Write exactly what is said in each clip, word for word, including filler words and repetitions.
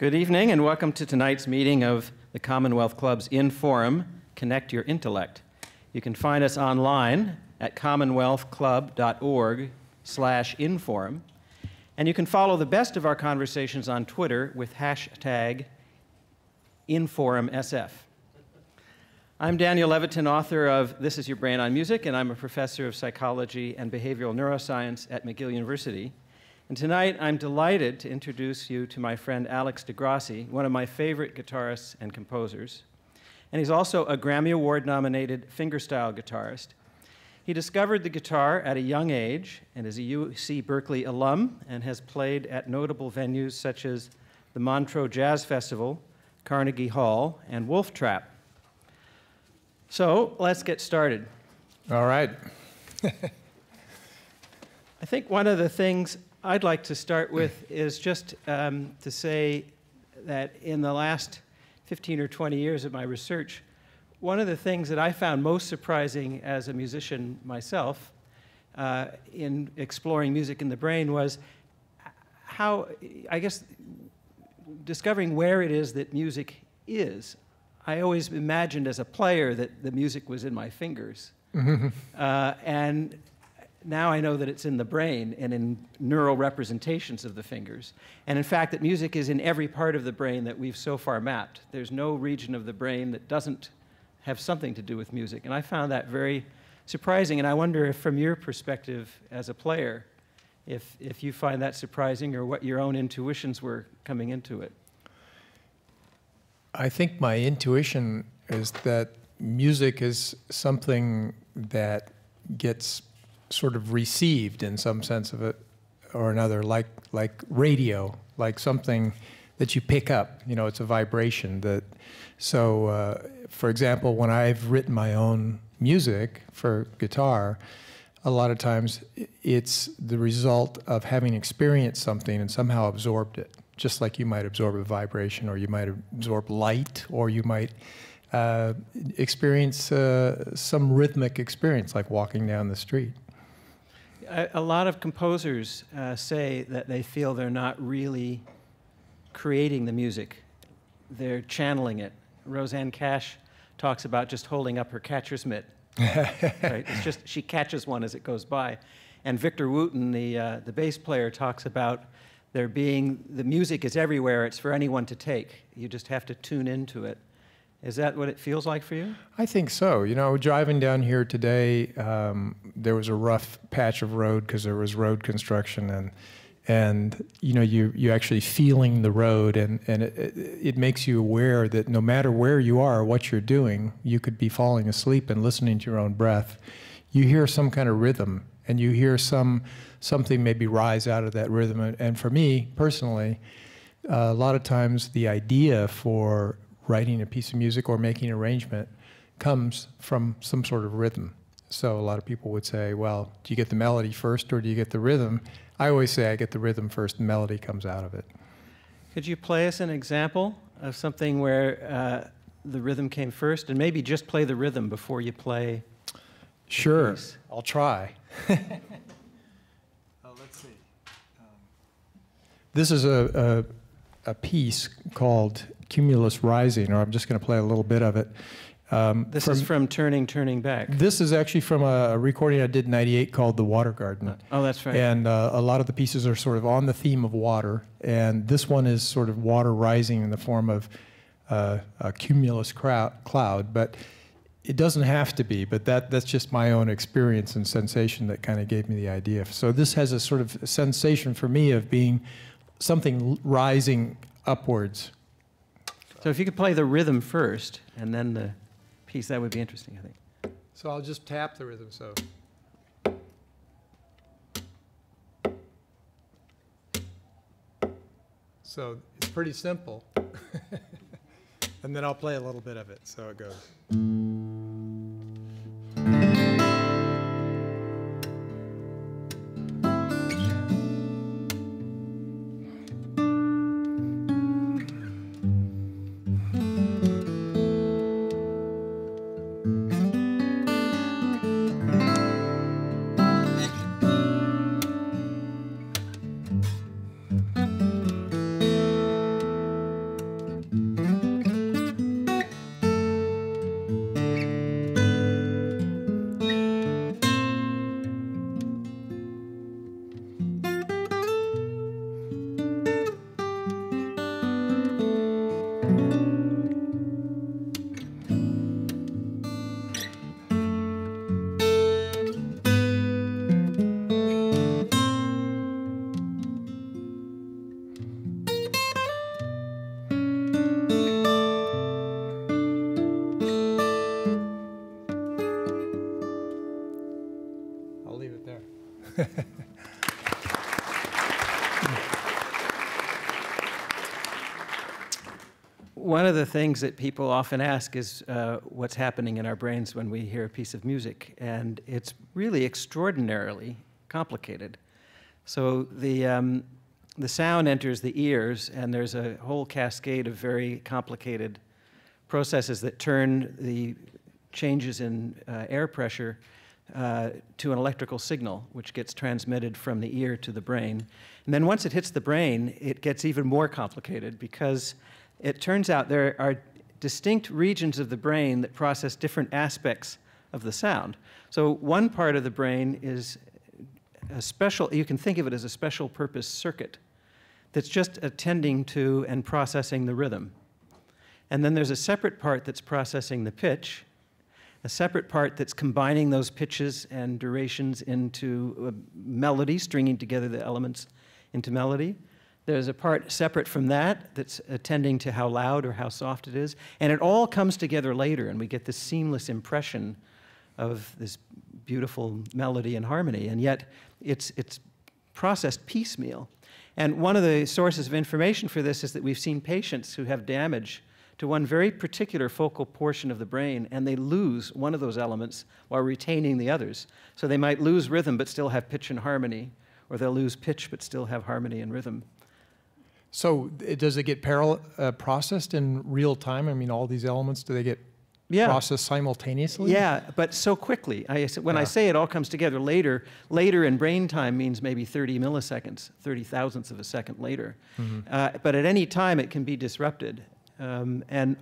Good evening and welcome to tonight's meeting of the Commonwealth Club's In-Forum, Connect Your Intellect. You can find us online at commonwealth club dot org slash inforum, and you can follow the best of our conversations on Twitter with hashtag InforumSF. I'm Daniel Levitin, author of This Is Your Brain on Music, and I'm a professor of psychology and behavioral neuroscience at McGill University. And tonight, I'm delighted to introduce you to my friend Alex de Grassi, one of my favorite guitarists and composers. And he's also a Grammy Award-nominated fingerstyle guitarist. He discovered the guitar at a young age and is a U C Berkeley alum and has played at notable venues such as the Montreux Jazz Festival, Carnegie Hall, and Wolf Trap. So let's get started. All right. I think one of the things I'd like to start with is just um, to say that in the last fifteen or twenty years of my research, one of the things that I found most surprising as a musician myself uh, in exploring music in the brain was how, I guess, discovering where it is that music is. I always imagined as a player that the music was in my fingers. Mm-hmm. uh, and now I know that it's in the brain and in neural representations of the fingers. And in fact, that music is in every part of the brain that we've so far mapped. There's no region of the brain that doesn't have something to do with music. And I found that very surprising. And I wonder if, from your perspective as a player, if, if you find that surprising or what your own intuitions were coming into it. I think my intuition is that music is something that gets sort of received in some sense of it or another, like like radio, like something that you pick up. You know, it's a vibration. That so, uh, for example, when I've written my own music for guitar, a lot of times it's the result of having experienced something and somehow absorbed it. Just like you might absorb a vibration, or you might absorb light, or you might uh, experience uh, some rhythmic experience, like walking down the street. A, a lot of composers uh, say that they feel they're not really creating the music. They're channeling it. Roseanne Cash talks about just holding up her catcher's mitt. Right? It's just, she catches one as it goes by. And Victor Wooten, the, uh, the bass player, talks about there being, the music is everywhere, it's for anyone to take. You just have to tune into it. Is that what it feels like for you? I think so. You know, driving down here today, um, there was a rough patch of road because there was road construction, and and you know, you you actually feeling the road, and and it, it, it makes you aware that no matter where you are, what you're doing, you could be falling asleep and listening to your own breath. You hear some kind of rhythm, and you hear some something maybe rise out of that rhythm. And, and for me personally, uh, a lot of times the idea for writing a piece of music or making an arrangement comes from some sort of rhythm. So a lot of people would say, well, do you get the melody first or do you get the rhythm? I always say I get the rhythm first, the melody comes out of it. Could you play us an example of something where uh, the rhythm came first, and maybe just play the rhythm before you play? Sure, I'll try. oh, let's see. Um, this is a, a, a piece called Cumulus Rising, or I'm just going to play a little bit of it. Um, this from, is from Turning, Turning Back. This is actually from a recording I did in ninety-eight called The Water Garden. Oh, that's right. And uh, a lot of the pieces are sort of on the theme of water, and this one is sort of water rising in the form of uh, a cumulus cloud, but it doesn't have to be, but that, that's just my own experience and sensation that kind of gave me the idea. So this has a sort of sensation for me of being something rising upwards. So if you could play the rhythm first, and then the piece, that would be interesting, I think. So I'll just tap the rhythm, so. So it's pretty simple. And then I'll play a little bit of it, so it goes. One of the things that people often ask is uh, what's happening in our brains when we hear a piece of music, and it's really extraordinarily complicated. So the, um, the sound enters the ears, and there's a whole cascade of very complicated processes that turn the changes in uh, air pressure uh, to an electrical signal, which gets transmitted from the ear to the brain. And then once it hits the brain, it gets even more complicated, because it turns out there are distinct regions of the brain that process different aspects of the sound. So one part of the brain is a special, you can think of it as a special purpose circuit that's just attending to and processing the rhythm. And then there's a separate part that's processing the pitch, a separate part that's combining those pitches and durations into a melody, stringing together the elements into melody. There's a part separate from that that's attending to how loud or how soft it is. And it all comes together later, and we get this seamless impression of this beautiful melody and harmony. And yet, it's, it's processed piecemeal. And one of the sources of information for this is that we've seen patients who have damage to one very particular focal portion of the brain, and they lose one of those elements while retaining the others. So they might lose rhythm but still have pitch and harmony, or they'll lose pitch but still have harmony and rhythm. So it, does it get parallel, uh, processed in real time? I mean, all these elements, do they get yeah. processed simultaneously? Yeah, but so quickly. I, when yeah. I say it all comes together later, later in brain time means maybe thirty milliseconds, thirty thousandths of a second later. Mm-hmm. uh, but at any time, it can be disrupted. Um, and,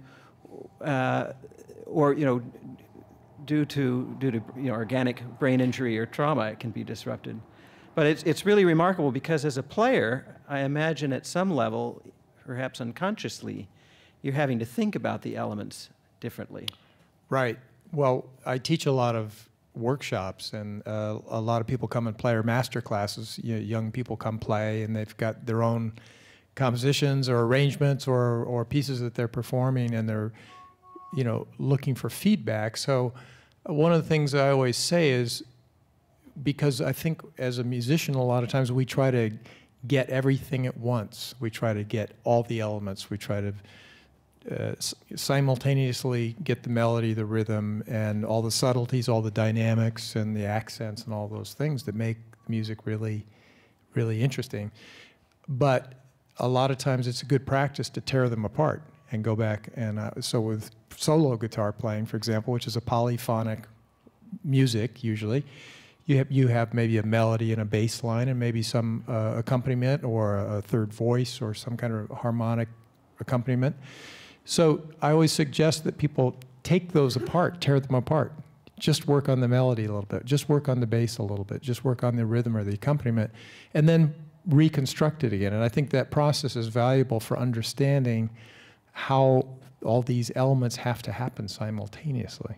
uh, or, you know, due to, due to you know, organic brain injury or trauma, it can be disrupted. But it's, it's really remarkable, because as a player, I imagine at some level, perhaps unconsciously, you're having to think about the elements differently. Right. Well, I teach a lot of workshops, and uh, a lot of people come and play our master classes. You know, young people come play, and they've got their own compositions or arrangements or, or pieces that they're performing, and they're, you know, looking for feedback. So one of the things I always say is, because I think as a musician, a lot of times we try to get everything at once. We try to get all the elements. We try to uh, simultaneously get the melody, the rhythm, and all the subtleties, all the dynamics, and the accents, and all those things that make music really, really interesting. But a lot of times it's a good practice to tear them apart and go back. And uh, so with solo guitar playing, for example, which is a polyphonic music usually, You have, you have maybe a melody and a bass line and maybe some uh, accompaniment or a third voice or some kind of harmonic accompaniment. So I always suggest that people take those apart, tear them apart. Just work on the melody a little bit. Just work on the bass a little bit. Just work on the rhythm or the accompaniment, and then reconstruct it again. And I think that process is valuable for understanding how all these elements have to happen simultaneously.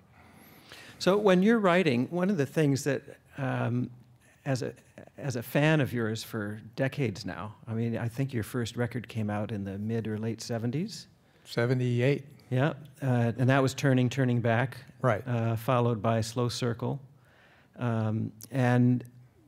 So when you're writing, one of the things that Um, as a as a fan of yours for decades now, I mean, I think your first record came out in the mid or late seventies. seventy-eight. Yeah, uh, and that was Turning, Turning Back. Right. Uh, followed by Slow Circle. Um, and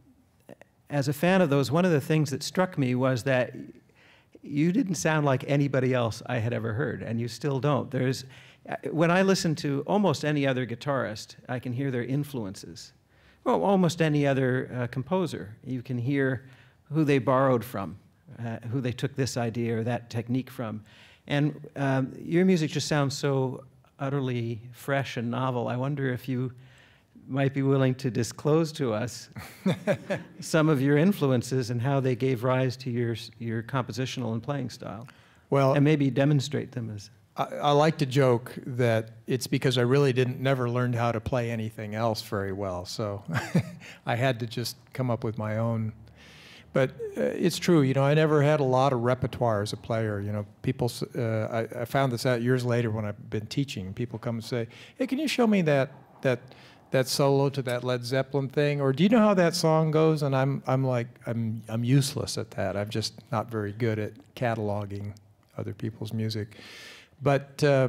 as a fan of those, one of the things that struck me was that you didn't sound like anybody else I had ever heard, and you still don't. There's, when I listen to almost any other guitarist, I can hear their influences. Well, almost any other uh, composer, you can hear who they borrowed from, uh, who they took this idea or that technique from. And um, your music just sounds so utterly fresh and novel. I wonder if you might be willing to disclose to us some of your influences and how they gave rise to your, your compositional and playing style. Well, and maybe demonstrate them as... I, I like to joke that it's because I really didn't never learned how to play anything else very well. So I had to just come up with my own. But uh, it's true, you know, I never had a lot of repertoire as a player. You know, people, uh, I, I found this out years later when I've been teaching. People come and say, hey, can you show me that, that, that solo to that Led Zeppelin thing? Or do you know how that song goes? And I'm, I'm like, I'm, I'm useless at that. I'm just not very good at cataloging other people's music. But uh,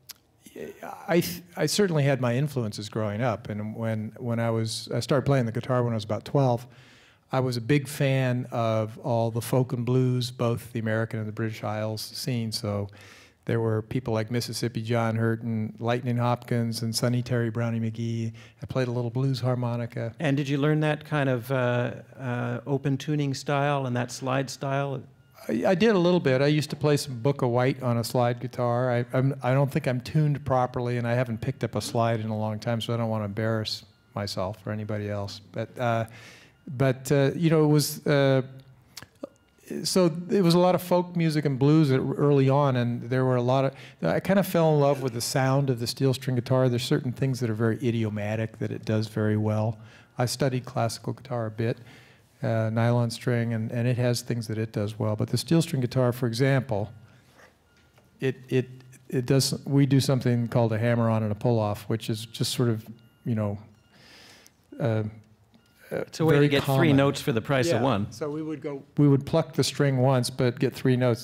I, I certainly had my influences growing up, and when when I was I started playing the guitar when I was about twelve. I was a big fan of all the folk and blues, both the American and the British Isles scene. So there were people like Mississippi John Hurt and Lightning Hopkins and Sonny Terry Brownie McGee. I played a little blues harmonica. And did you learn that kind of uh, uh, open tuning style and that slide style? I, I did a little bit. I used to play some Book of White on a slide guitar. I, I'm, I don't think I'm tuned properly, and I haven't picked up a slide in a long time, so I don't want to embarrass myself or anybody else. But, uh, but uh, you know, it was... Uh, So it was a lot of folk music and blues early on, and there were a lot of, I kind of fell in love with the sound of the steel string guitar. There's certain things that are very idiomatic that it does very well. I studied classical guitar a bit, uh, nylon string, and, and it has things that it does well. But the steel string guitar, for example, it, it, it does, we do something called a hammer-on and a pull-off, which is just sort of, you know, uh, It's a way to get common. three notes for the price yeah. of one. So we would go, we would pluck the string once, but get three notes,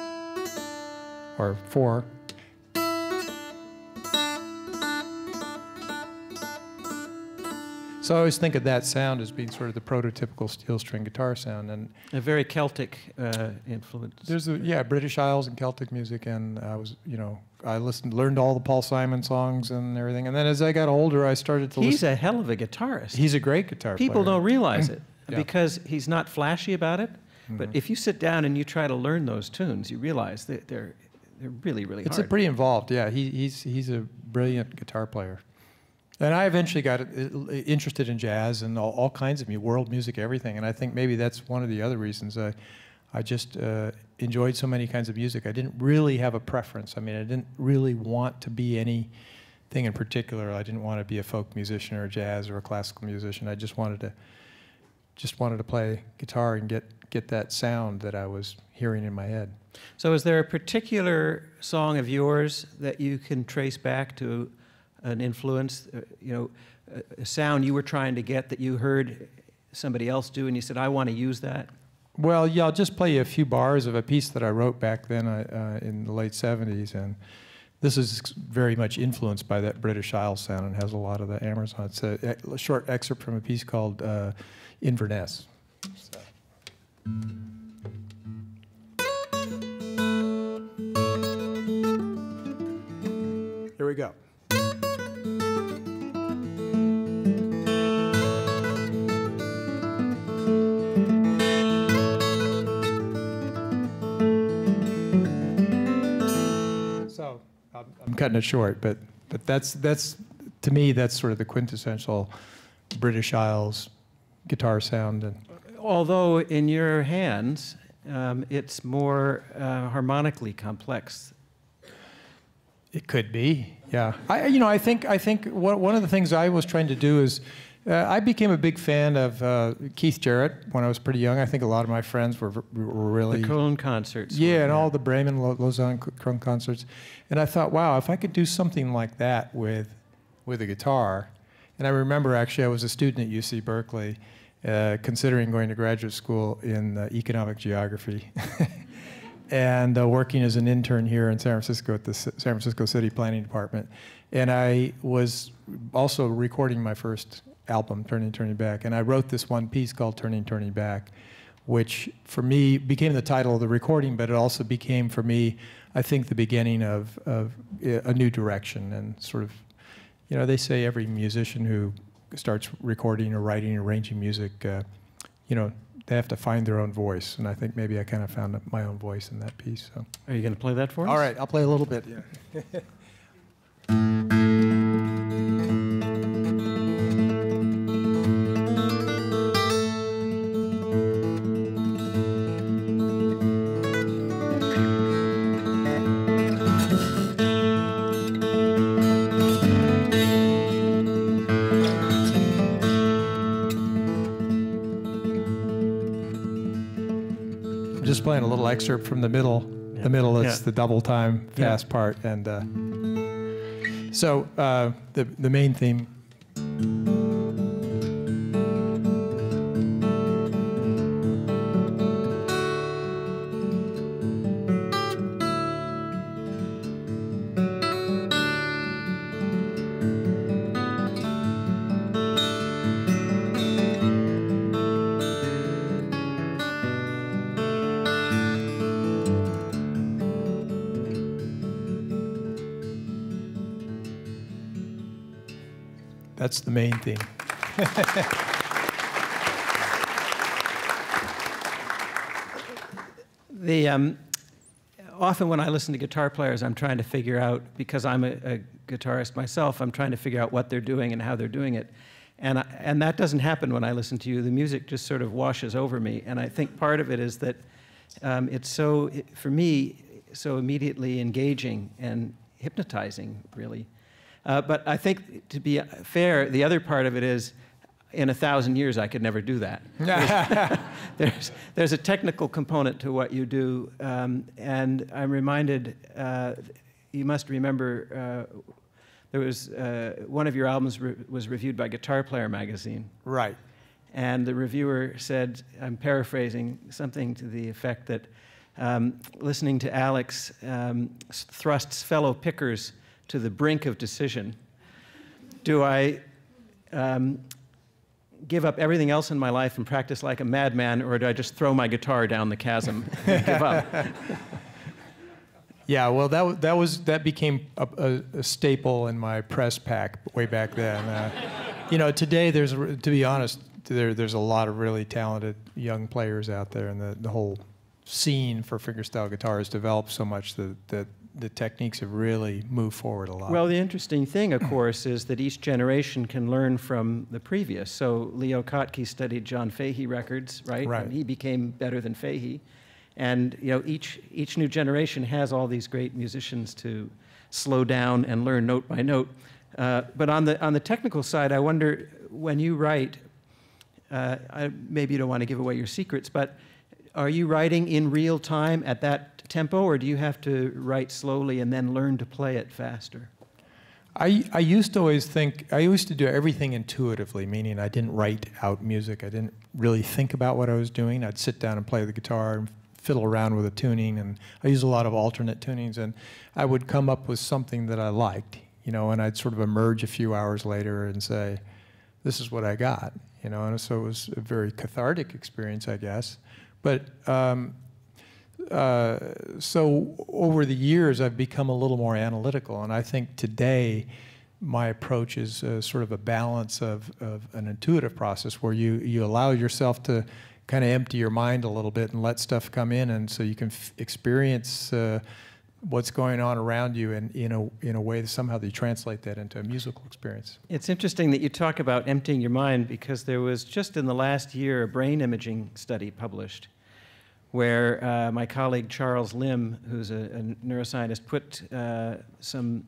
or four. So I always think of that sound as being sort of the prototypical steel string guitar sound, and a very Celtic uh, influence. There's a yeah British Isles and Celtic music, and I was you know I listened, learned all the Paul Simon songs and everything, and then as I got older, I started to. He's listen. a hell of a guitarist. He's a great guitar player. People don't realize it yeah. because he's not flashy about it. Mm-hmm. But if you sit down and you try to learn those tunes, you realize that they're they're really really it's hard. It's pretty involved. Yeah, he, he's he's a brilliant guitar player. And I eventually got interested in jazz and all, all kinds of music, world music, everything. And I think maybe that's one of the other reasons I, I just uh, enjoyed so many kinds of music. I didn't really have a preference. I mean, I didn't really want to be anything in particular. I didn't want to be a folk musician or a jazz or a classical musician. I just wanted to, just wanted to play guitar and get get that sound that I was hearing in my head. So, is there a particular song of yours that you can trace back to an influence, uh, you know, a, a sound you were trying to get that you heard somebody else do, and you said, I want to use that? Well, yeah, I'll just play you a few bars of a piece that I wrote back then uh, in the late seventies, and this is very much influenced by that British Isles sound and has a lot of the hammers on it. It's a, a short excerpt from a piece called uh, Inverness. So. Here we go. I'm cutting it short, but but that's that's to me that's sort of the quintessential British Isles guitar sound. And although in your hands, um, it's more uh, harmonically complex. It could be, yeah. I you know I think I think what, one of the things I was trying to do is. Uh, I became a big fan of uh, Keith Jarrett when I was pretty young. I think a lot of my friends were, were really... The Cologne concerts. Yeah, and yeah. all the Bremen, Lausanne, Cologne concerts. And I thought, wow, if I could do something like that with, with a guitar. And I remember, actually, I was a student at U C Berkeley, uh, considering going to graduate school in uh, economic geography. and uh, working as an intern here in San Francisco at the S San Francisco City Planning Department. And I was also recording my first album, Turning, Turning Back, and I wrote this one piece called Turning, Turning Back, which for me became the title of the recording, but it also became for me, I think, the beginning of, of a new direction and sort of, you know, they say every musician who starts recording or writing or arranging music, uh, you know, they have to find their own voice, and I think maybe I kind of found my own voice in that piece. So. Are you going to play that for us? All right, I'll play a little bit, yeah. Just playing a little excerpt from the middle. Yeah. The middle is yeah. the double time fast yeah. part, and uh, so uh, the the main theme. That's the main theme. The, um, often when I listen to guitar players, I'm trying to figure out, because I'm a, a guitarist myself, I'm trying to figure out what they're doing and how they're doing it. And, I, and that doesn't happen when I listen to you. The music just sort of washes over me. And I think part of it is that um, it's so, it, for me, so immediately engaging and hypnotizing, really. Uh, but I think, to be fair, the other part of it is, in a thousand years, I could never do that. there's, there's, there's a technical component to what you do, um, and I'm reminded, uh, you must remember, uh, there was, uh, one of your albums re was reviewed by Guitar Player magazine. Right. And the reviewer said, I'm paraphrasing, something to the effect that um, listening to Alex um, thrusts fellow pickers to the brink of decision. Do I um, give up everything else in my life and practice like a madman, or do I just throw my guitar down the chasm and give up? Yeah, well, that that was that became a, a, a staple in my press pack way back then. Uh, you know, today there's, to be honest, there there's a lot of really talented young players out there, and the the whole scene for fingerstyle guitar has developed so much that that the techniques have really moved forward a lot. Well, the interesting thing, of course, is that each generation can learn from the previous. So Leo Kottke studied John Fahey records, right? Right. And he became better than Fahey. And you know, each, each new generation has all these great musicians to slow down and learn note by note. Uh, but on the, on the technical side, I wonder, when you write, uh, I, maybe you don't want to give away your secrets, but are you writing in real time at that tempo, or do you have to write slowly and then learn to play it faster? I, I used to always think, I used to do everything intuitively, meaning I didn't write out music. I didn't really think about what I was doing. I'd sit down and play the guitar and fiddle around with the tuning, and I use a lot of alternate tunings, and I would come up with something that I liked, you know, and I'd sort of emerge a few hours later and say, this is what I got, you know, and so it was a very cathartic experience, I guess. But um, uh, so over the years, I've become a little more analytical, and I think today my approach is uh, sort of a balance of, of an intuitive process where you, you allow yourself to kind of empty your mind a little bit and let stuff come in, and so you can f experience uh, what's going on around you in, in, a, in a way that somehow you translate that into a musical experience. It's interesting that you talk about emptying your mind, because there was just in the last year a brain imaging study published where uh, my colleague Charles Lim, who's a, a neuroscientist, put uh, some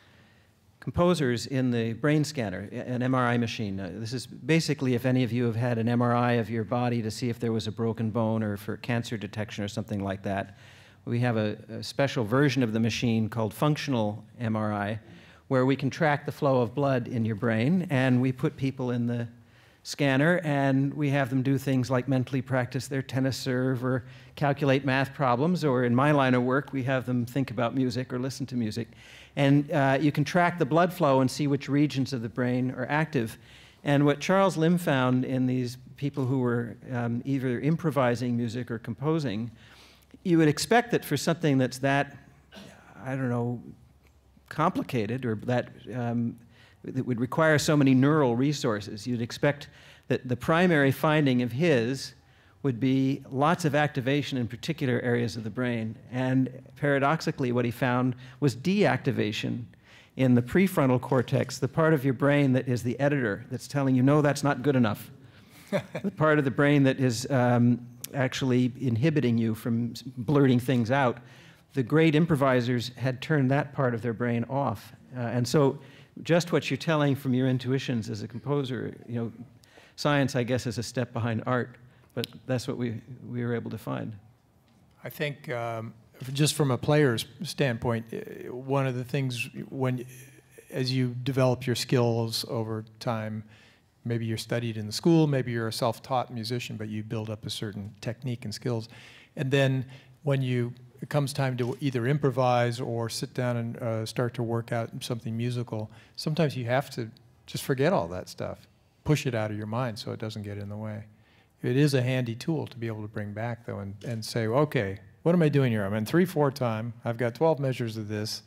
composers in the brain scanner, an M R I machine. Uh, this is basically if any of you have had an M R I of your body to see if there was a broken bone or for cancer detection or something like that. We have a, a special version of the machine called functional M R I, where we can track the flow of blood in your brain, and we put people in the scanner and we have them do things like mentally practice their tennis serve or calculate math problems, or in my line of work, we have them think about music or listen to music. And uh, you can track the blood flow and see which regions of the brain are active. And what Charles Lim found in these people who were um, either improvising music or composing, you would expect that for something that's that, I don't know, complicated, or that, um, that would require so many neural resources, you'd expect that the primary finding of his would be lots of activation in particular areas of the brain. And paradoxically, what he found was deactivation in the prefrontal cortex, the part of your brain that is the editor, that's telling you, no, that's not good enough. The part of the brain that is um, actually inhibiting you from blurting things out. The great improvisers had turned that part of their brain off. Uh, and so just what you're telling from your intuitions as a composer, you know, science, I guess, is a step behind art, but that's what we, we were able to find. I think um, just from a player's standpoint, one of the things when, as you develop your skills over time, maybe you're studied in the school, maybe you're a self-taught musician, but you build up a certain technique and skills. And then when you, it comes time to either improvise or sit down and uh, start to work out something musical, sometimes you have to just forget all that stuff, push it out of your mind so it doesn't get in the way. It is a handy tool to be able to bring back, though, and, and say, okay, what am I doing here? I'm in three four time, I've got twelve measures of this,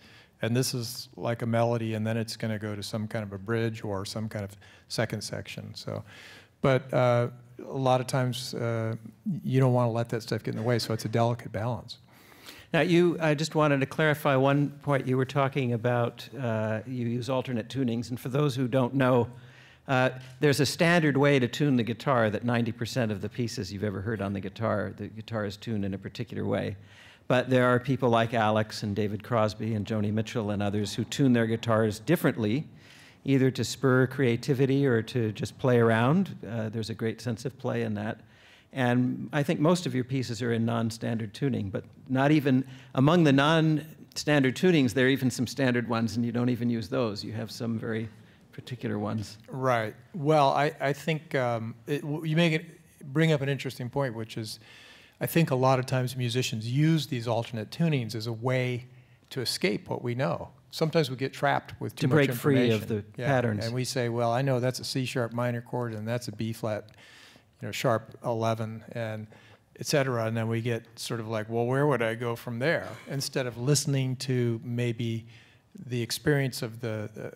And this is like a melody, and then it's going to go to some kind of a bridge or some kind of second section. So, but uh, a lot of times uh, you don't want to let that stuff get in the way, so it's a delicate balance. Now, you, I just wanted to clarify one point. You were talking about uh, you use alternate tunings, and for those who don't know, uh, there's a standard way to tune the guitar that ninety percent of the pieces you've ever heard on the guitar, the guitar is tuned in a particular way. But there are people like Alex and David Crosby and Joni Mitchell and others who tune their guitars differently, either to spur creativity or to just play around. Uh, there's a great sense of play in that. And I think most of your pieces are in non-standard tuning, but not even among the non-standard tunings, there are even some standard ones, and you don't even use those. You have some very particular ones. Right. Well, I, I think um, it, you make it, bring up an interesting point, which is I think a lot of times musicians use these alternate tunings as a way to escape what we know. Sometimes we get trapped with too to much break free information. of the yeah. patterns. And we say, well, I know that's a C sharp minor chord and that's a B flat, you know, sharp eleven, and et cetera. And then we get sort of like, well, where would I go from there? Instead of listening to maybe the experience of the uh,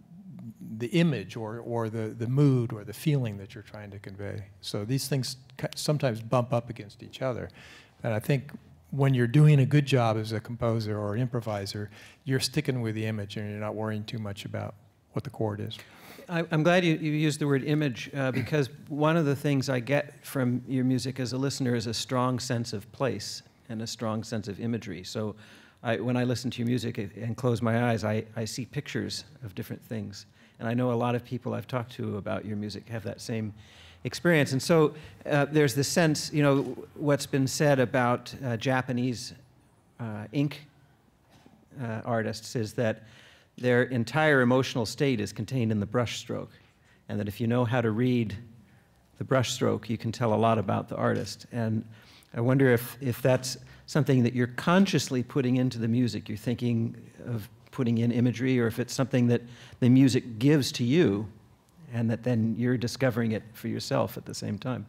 the image or, or the, the mood or the feeling that you're trying to convey. So these things sometimes bump up against each other. And I think when you're doing a good job as a composer or an improviser, you're sticking with the image and you're not worrying too much about what the chord is. I, I'm glad you, you used the word image uh, because one of the things I get from your music as a listener is a strong sense of place and a strong sense of imagery. So I, when I listen to your music and close my eyes, I, I see pictures of different things. And I know a lot of people I've talked to about your music have that same experience. And so uh, there's this sense, you know, what's been said about uh, Japanese uh, ink uh, artists is that their entire emotional state is contained in the brush stroke. And that if you know how to read the brush stroke, you can tell a lot about the artist. And I wonder if, if that's something that you're consciously putting into the music. You're thinking of putting in imagery, or if it's something that the music gives to you and that then you're discovering it for yourself at the same time.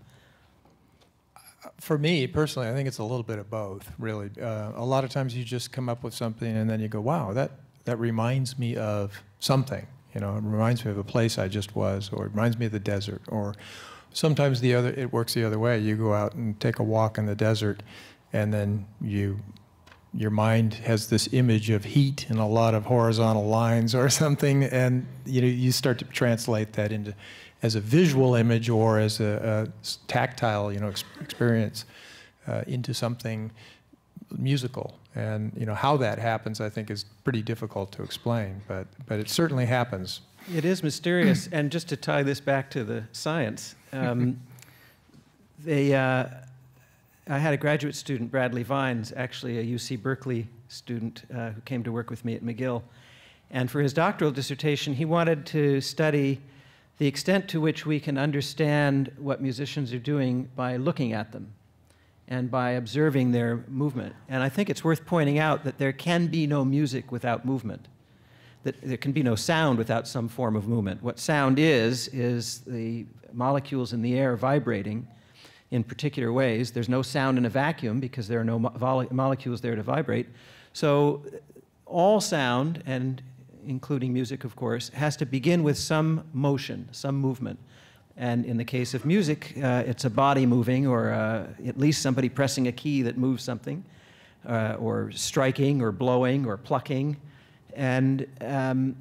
For me, personally, I think it's a little bit of both, really. Uh, a lot of times you just come up with something and then you go, wow, that, that reminds me of something. You know, it reminds me of a place I just was, or it reminds me of the desert. Or sometimes the other, it works the other way. You go out and take a walk in the desert and then you your mind has this image of heat and a lot of horizontal lines or something, and you know you start to translate that into as a visual image or as a, a tactile, you know, ex experience uh, into something musical. And you know how that happens, I think, is pretty difficult to explain, but but it certainly happens. It is mysterious, and just to tie this back to the science, um, they. Uh, I had a graduate student, Bradley Vines, actually a U C Berkeley student uh, who came to work with me at McGill. And for his doctoral dissertation, he wanted to study the extent to which we can understand what musicians are doing by looking at them and by observing their movement. And I think it's worth pointing out that there can be no music without movement, that there can be no sound without some form of movement. What sound is, is the molecules in the air vibrating in particular ways. There's no sound in a vacuum because there are no mo molecules there to vibrate. So all sound, and including music, of course, has to begin with some motion, some movement. And in the case of music, uh, it's a body moving, or uh, at least somebody pressing a key that moves something, uh, or striking, or blowing, or plucking, and um,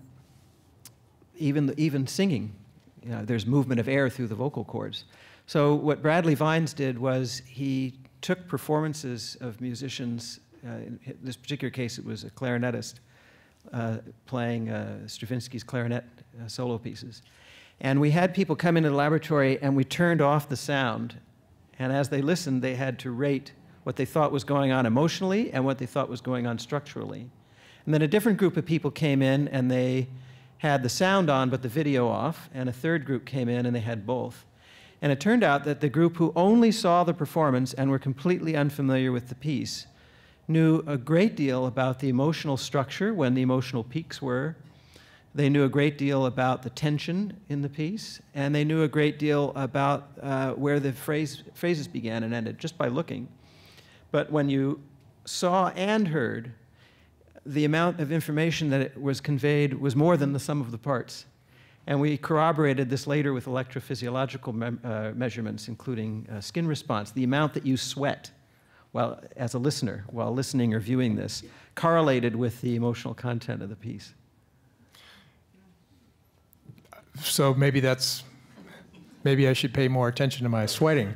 even, even singing. You know, there's movement of air through the vocal cords. So what Bradley Vines did was he took performances of musicians, uh, in this particular case it was a clarinetist uh, playing uh, Stravinsky's clarinet uh, solo pieces. And we had people come into the laboratory and we turned off the sound, and as they listened they had to rate what they thought was going on emotionally and what they thought was going on structurally. And then a different group of people came in and they had the sound on but the video off, and a third group came in and they had both. And it turned out that the group who only saw the performance and were completely unfamiliar with the piece knew a great deal about the emotional structure, when the emotional peaks were. They knew a great deal about the tension in the piece, and they knew a great deal about uh, where the phrase, phrases began and ended just by looking. But when you saw and heard, the amount of information that it was conveyed was more than the sum of the parts. And we corroborated this later with electrophysiological me uh, measurements, including uh, skin response. The amount that you sweat while, as a listener, while listening or viewing this, correlated with the emotional content of the piece. So maybe that's, maybe I should pay more attention to my sweating.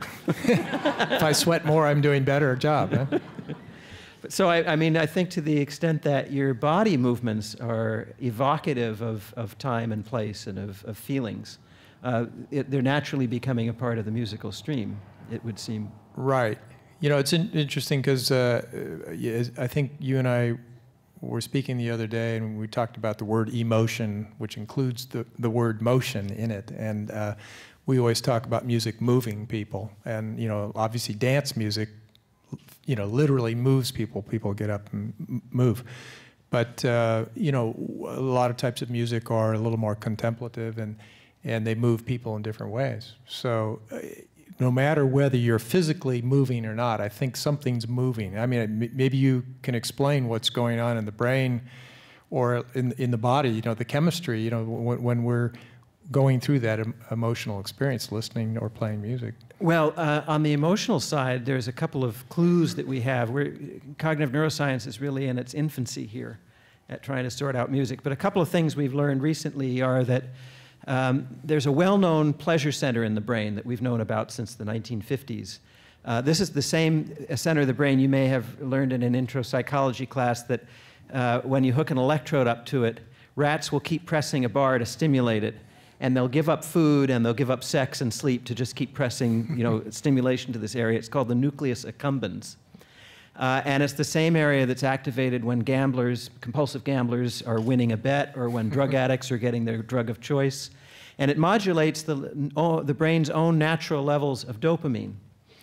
If I sweat more, I'm doing better job. Huh? But so I, I mean, I think to the extent that your body movements are evocative of, of time and place and of, of feelings, uh, it, they're naturally becoming a part of the musical stream, it would seem. Right. You know, it's in, interesting because uh, I think you and I were speaking the other day, and we talked about the word emotion, which includes the, the word motion in it. And uh, we always talk about music moving people. And, you know, obviously dance music, you know, literally moves people. People get up and move. But, uh, you know, a lot of types of music are a little more contemplative, and, and they move people in different ways. So uh, no matter whether you're physically moving or not, I think something's moving. I mean, maybe you can explain what's going on in the brain or in, in the body, you know, the chemistry, you know, when, when we're going through that em emotional experience, listening or playing music. Well, uh, on the emotional side, there's a couple of clues that we have. We're, cognitive neuroscience is really in its infancy here at trying to sort out music. But a couple of things we've learned recently are that um, there's a well-known pleasure center in the brain that we've known about since the nineteen fifties. Uh, this is the same center of the brain you may have learned in an intro psychology class that uh, when you hook an electrode up to it, rats will keep pressing a bar to stimulate it. And they'll give up food, and they'll give up sex and sleep to just keep pressing, you know, stimulation to this area. It's called the nucleus accumbens. Uh, and it's the same area that's activated when gamblers, compulsive gamblers, are winning a bet, or when drug addicts are getting their drug of choice. And it modulates the, oh, the brain's own natural levels of dopamine.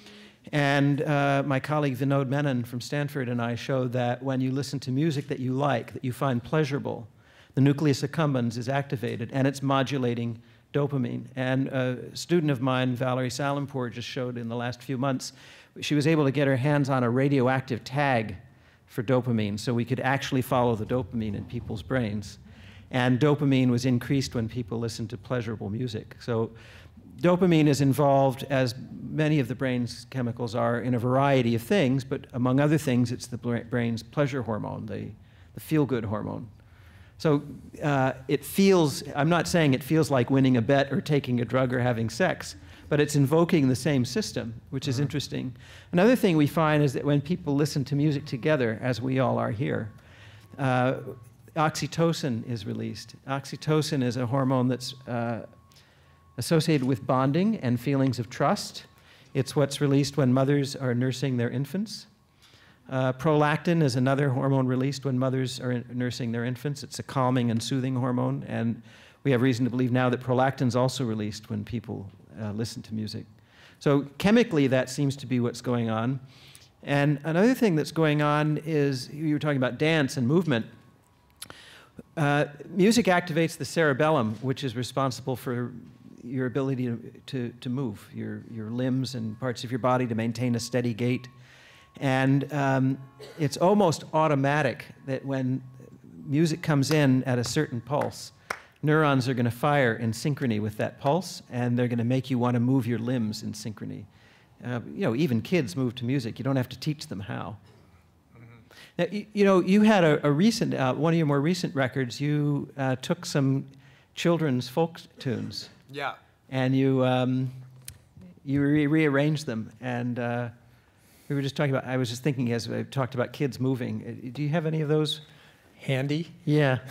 And uh, my colleague Vinod Menon from Stanford and I showed that when you listen to music that you like, that you find pleasurable, the nucleus accumbens is activated, and it's modulating dopamine. And a student of mine, Valerie Salimpour, just showed in the last few months, she was able to get her hands on a radioactive tag for dopamine, so we could actually follow the dopamine in people's brains. And dopamine was increased when people listened to pleasurable music. So dopamine is involved, as many of the brain's chemicals are, in a variety of things, but among other things, it's the brain's pleasure hormone, the, the feel-good hormone. So uh, it feels, I'm not saying it feels like winning a bet or taking a drug or having sex, but it's invoking the same system, which is interesting. Another thing we find is that when people listen to music together, as we all are here, uh, oxytocin is released. Oxytocin is a hormone that's uh, associated with bonding and feelings of trust. It's what's released when mothers are nursing their infants. Uh, prolactin is another hormone released when mothers are nursing their infants. It's a calming and soothing hormone, and we have reason to believe now that prolactin is also released when people uh, listen to music. So chemically, that seems to be what's going on. And another thing that's going on is, you were talking about dance and movement. Uh, music activates the cerebellum, which is responsible for your ability to, to, to move, your, your limbs and parts of your body to maintain a steady gait. And um, it's almost automatic that when music comes in at a certain pulse, neurons are going to fire in synchrony with that pulse, and they're going to make you want to move your limbs in synchrony. Uh, you know, even kids move to music. You don't have to teach them how. Mm-hmm. Now, you, you know, you had a, a recent, uh, one of your more recent records, you uh, took some children's folk tunes. Yeah. And you, um, you re rearranged them, and uh, we were just talking about, I was just thinking as I talked about kids moving, do you have any of those? Handy? Yeah.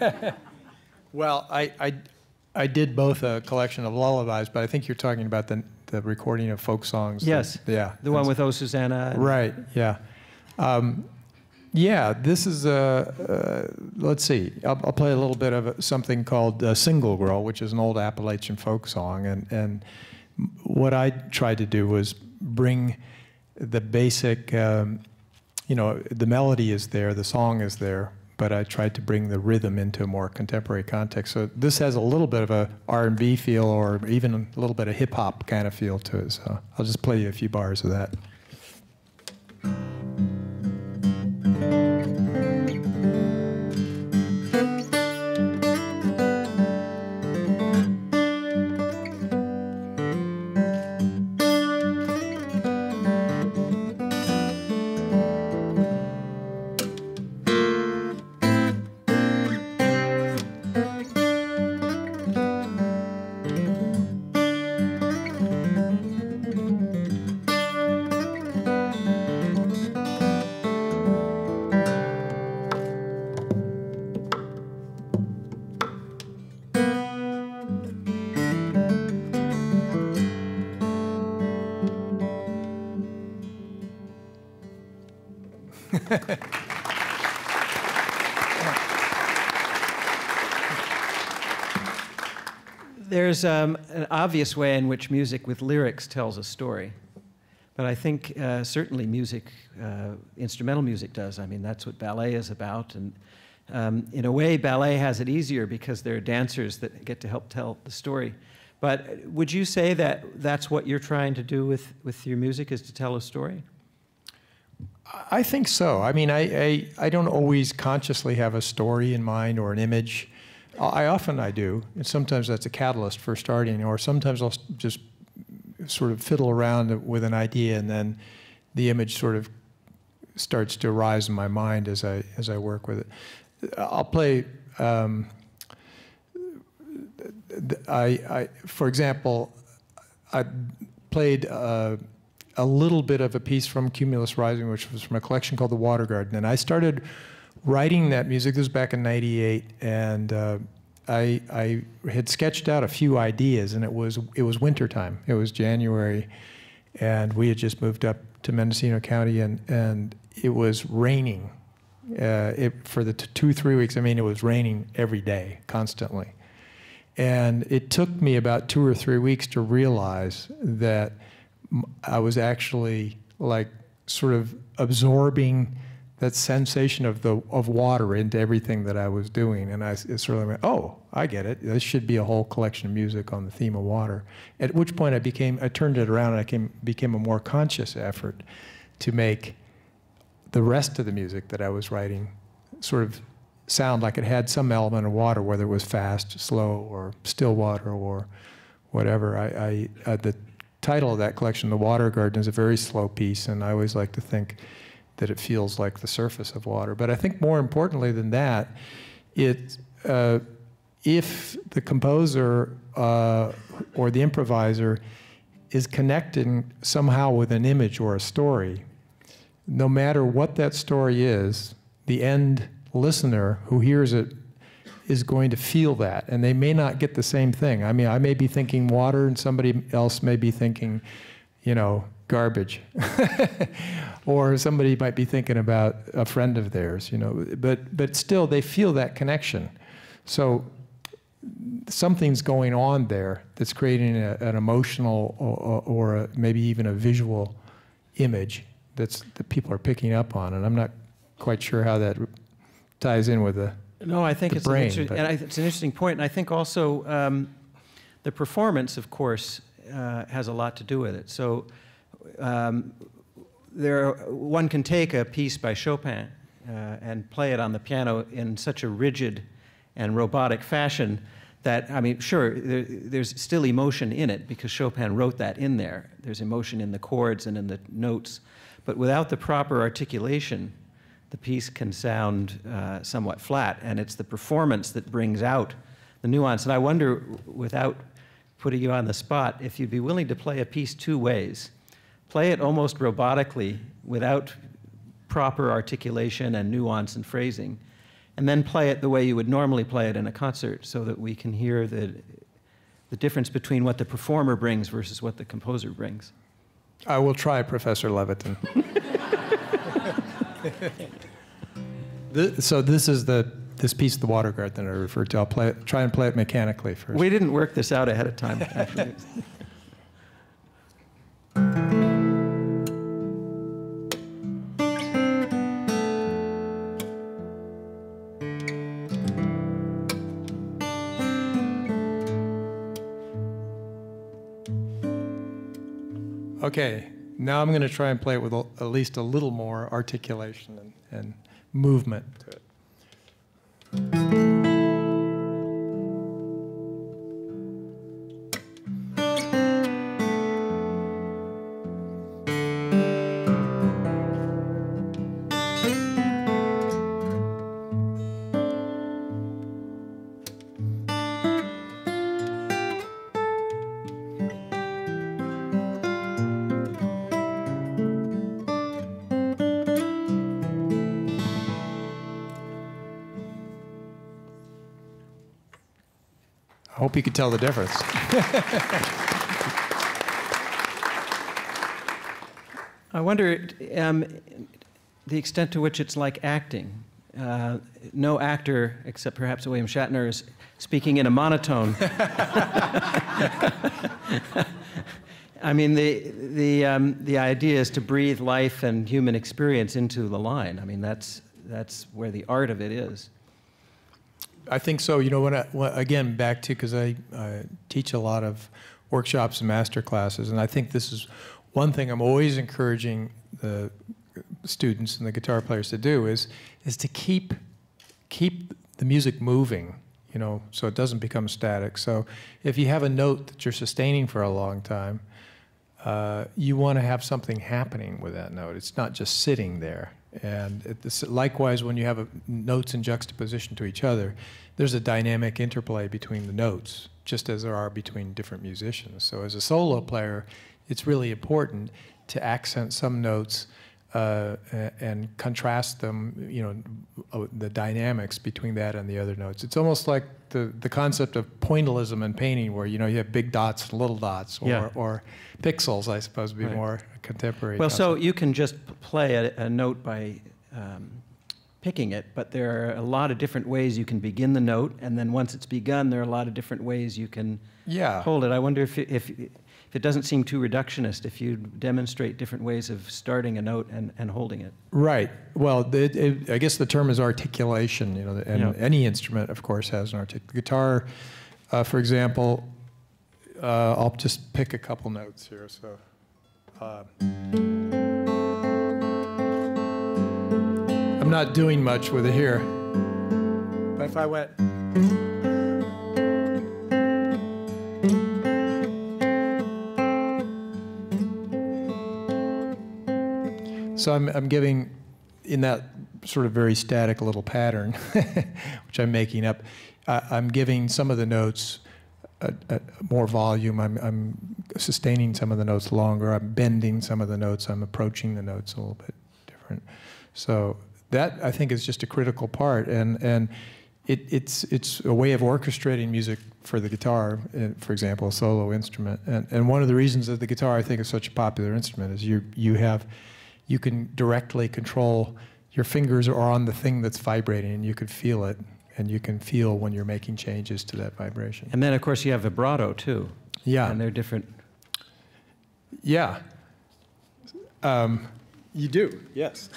Well, I, I, I did both a collection of lullabies, but I think you're talking about the, the recording of folk songs. Yes. The, yeah. The one with Oh Susanna. And right, yeah. Um, yeah, this is, a, uh, let's see, I'll, I'll play a little bit of something called uh, Single Girl, which is an old Appalachian folk song. And, and what I tried to do was bring the basic, um, you know, the melody is there, the song is there, but I tried to bring the rhythm into a more contemporary context. So this has a little bit of a R and B feel, or even a little bit of hip-hop kind of feel to it. So I'll just play you a few bars of that. There's um, an obvious way in which music with lyrics tells a story. But I think uh, certainly music, uh, instrumental music does. I mean, that's what ballet is about. And um, in a way, ballet has it easier because there are dancers that get to help tell the story. But would you say that that's what you're trying to do with, with your music, is to tell a story? I think so. I mean, I, I, I don't always consciously have a story in mind or an image. I often I do, and sometimes that's a catalyst for starting, or sometimes I'll just sort of fiddle around with an idea, and then the image sort of starts to arise in my mind as I as I work with it. I'll play. Um, I, I, for example, I played uh, a little bit of a piece from Cumulus Rising, which was from a collection called The Water Garden, and I started writing that music. This was back in ninety-eight, and uh, I, I had sketched out a few ideas, and it was it was wintertime. It was January, and we had just moved up to Mendocino County, and and it was raining. Uh, it, for the t two three weeks, I mean, it was raining every day, constantly, and it took me about two or three weeks to realize that I was actually like sort of absorbing that sensation of the of water into everything that I was doing, and I it sort of went, oh, I get it. This should be a whole collection of music on the theme of water. At which point I became, I turned it around, and I came, became a more conscious effort to make the rest of the music that I was writing sort of sound like it had some element of water, whether it was fast, slow, or still water, or whatever. I, I uh, the title of that collection, The Water Garden, is a very slow piece, and I always like to think that it feels like the surface of water. But I think more importantly than that, it, uh, if the composer uh, or the improviser is connecting somehow with an image or a story, no matter what that story is, the end listener who hears it is going to feel that, and they may not get the same thing. I mean, I may be thinking water, and somebody else may be thinking, you know, garbage. Or somebody might be thinking about a friend of theirs, you know, but, but still they feel that connection. So something's going on there that's creating a, an emotional or, or a, maybe even a visual image that's, that people are picking up on, and I'm not quite sure how that ties in with the No, I think the it's, brain, an inter and I, it's an interesting point, and I think also um, the performance, of course, uh, has a lot to do with it. So um, there, one can take a piece by Chopin uh, and play it on the piano in such a rigid and robotic fashion that, I mean, sure, there, there's still emotion in it because Chopin wrote that in there. There's emotion in the chords and in the notes, but without the proper articulation, the piece can sound uh, somewhat flat, and it's the performance that brings out the nuance. And I wonder, without putting you on the spot, if you'd be willing to play a piece two ways. Play it almost robotically without proper articulation and nuance and phrasing, and then play it the way you would normally play it in a concert so that we can hear the, the difference between what the performer brings versus what the composer brings. I will try, Professor Levitin. this, so this is the this piece of The Water Garden that I referred to. I'll play it, try and play it mechanically first. We didn't work this out ahead of time, actually. Okay, now I'm going to try and play it with a, at least a little more articulation and, and movement to it. I hope you could tell the difference. I wonder, um, the extent to which it's like acting. Uh, no actor, except perhaps William Shatner, is speaking in a monotone. I mean, the, the, um, the idea is to breathe life and human experience into the line. I mean, that's, that's where the art of it is. I think so. You know, when I, when, again, back to, because I, I teach a lot of workshops and master classes, and I think this is one thing I'm always encouraging the students and the guitar players to do is, is to keep, keep the music moving, you know, so it doesn't become static. So if you have a note that you're sustaining for a long time, uh, you want to have something happening with that note. It's not just sitting there. And it, this, likewise, when you have a, notes in juxtaposition to each other, there's a dynamic interplay between the notes, just as there are between different musicians. So as a solo player, it's really important to accent some notes uh, and contrast them, you know, the dynamics between that and the other notes. It's almost like the, the concept of pointillism in painting, where, you know, you have big dots and little dots, or, yeah. or pixels, I suppose, would be right. more contemporary. Well, concept. So you can just play a, a note by um, picking it, but there are a lot of different ways you can begin the note, and then once it's begun, there are a lot of different ways you can yeah. hold it. I wonder if, if, if it doesn't seem too reductionist if you demonstrate different ways of starting a note and, and holding it. Right. Well, the, it, I guess the term is articulation, you know, and yeah. any instrument, of course, has an articulation. Guitar, uh, for example, uh, I'll just pick a couple notes here. So. Uh, I'm not doing much with it here, but if I went, so I'm, I'm giving, in that sort of very static little pattern, which I'm making up, uh, I'm giving some of the notes a, a more volume. I'm, I'm sustaining some of the notes longer. I'm bending some of the notes. I'm approaching the notes a little bit different. So that, I think, is just a critical part, and and it, it's it's a way of orchestrating music for the guitar, for example, a solo instrument. And and one of the reasons that the guitar, I think, is such a popular instrument is you you have you can directly control, your fingers are on the thing that's vibrating, and you can feel it, and you can feel when you're making changes to that vibration. And then, of course, you have vibrato too. Yeah, and they're different. Yeah. Um, You do, yes.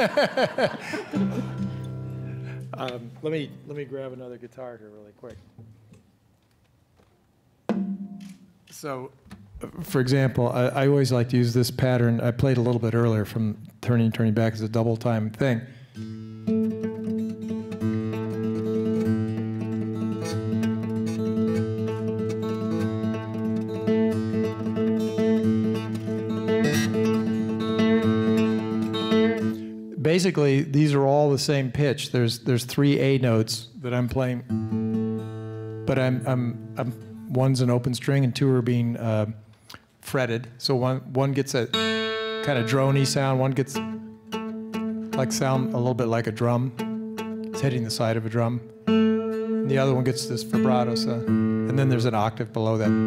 um, let me let me grab another guitar here really quick. So, for example, I, I always like to use this pattern. I played a little bit earlier from turning, turning back as a double time thing. Basically, these are all the same pitch. There's there's three A notes that I'm playing, but I'm I'm, I'm one's an open string and two are being uh, fretted. So one one gets a kind of drony sound. One gets like sound a little bit like a drum. It's hitting the side of a drum. And the other one gets this vibrato sound, and then there's an octave below that.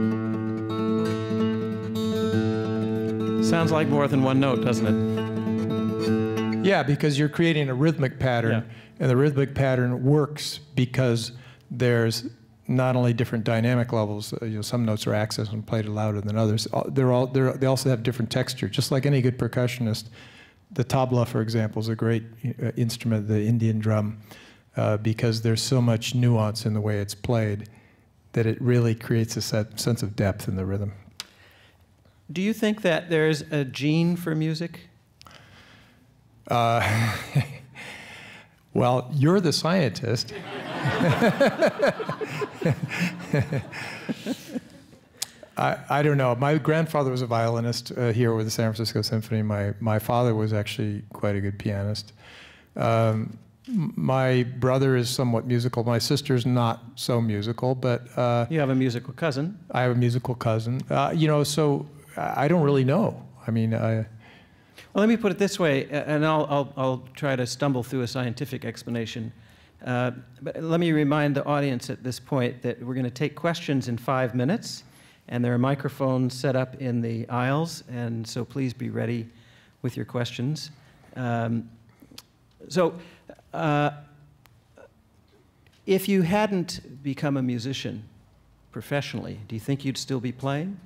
Sounds like more than one note, doesn't it? Yeah, because you're creating a rhythmic pattern, yeah. and the rhythmic pattern works because there's not only different dynamic levels. Uh, you know, some notes are accessed and played louder than others. They're all they're, they also have different texture. Just like any good percussionist, the tabla, for example, is a great uh, instrument, the Indian drum, uh, because there's so much nuance in the way it's played that it really creates a set, sense of depth in the rhythm. Do you think that there's a gene for music? Uh, well, you're the scientist. I, I don't know. My grandfather was a violinist uh, here with the San Francisco Symphony. My, my father was actually quite a good pianist. Um, my brother is somewhat musical. My sister's not so musical, but... Uh, you have a musical cousin. I have a musical cousin. Uh, you know, so I don't really know. I mean... I, Well, let me put it this way, and I'll, I'll, I'll try to stumble through a scientific explanation. Uh, but let me remind the audience at this point that we're going to take questions in five minutes, and there are microphones set up in the aisles, and so please be ready with your questions. Um, So, uh, if you hadn't become a musician professionally, do you think you'd still be playing?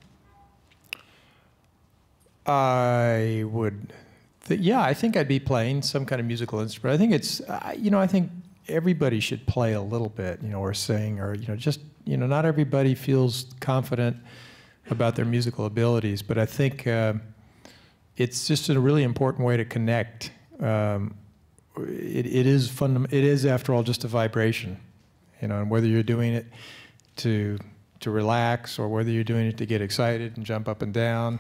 I would, th yeah, I think I'd be playing some kind of musical instrument. I think it's, uh, you know, I think everybody should play a little bit, you know, or sing, or, you know, just, you know, not everybody feels confident about their musical abilities, but I think uh, it's just a really important way to connect. Um, it, it is fundam it is, after all, just a vibration, you know, and whether you're doing it to to relax or whether you're doing it to get excited and jump up and down.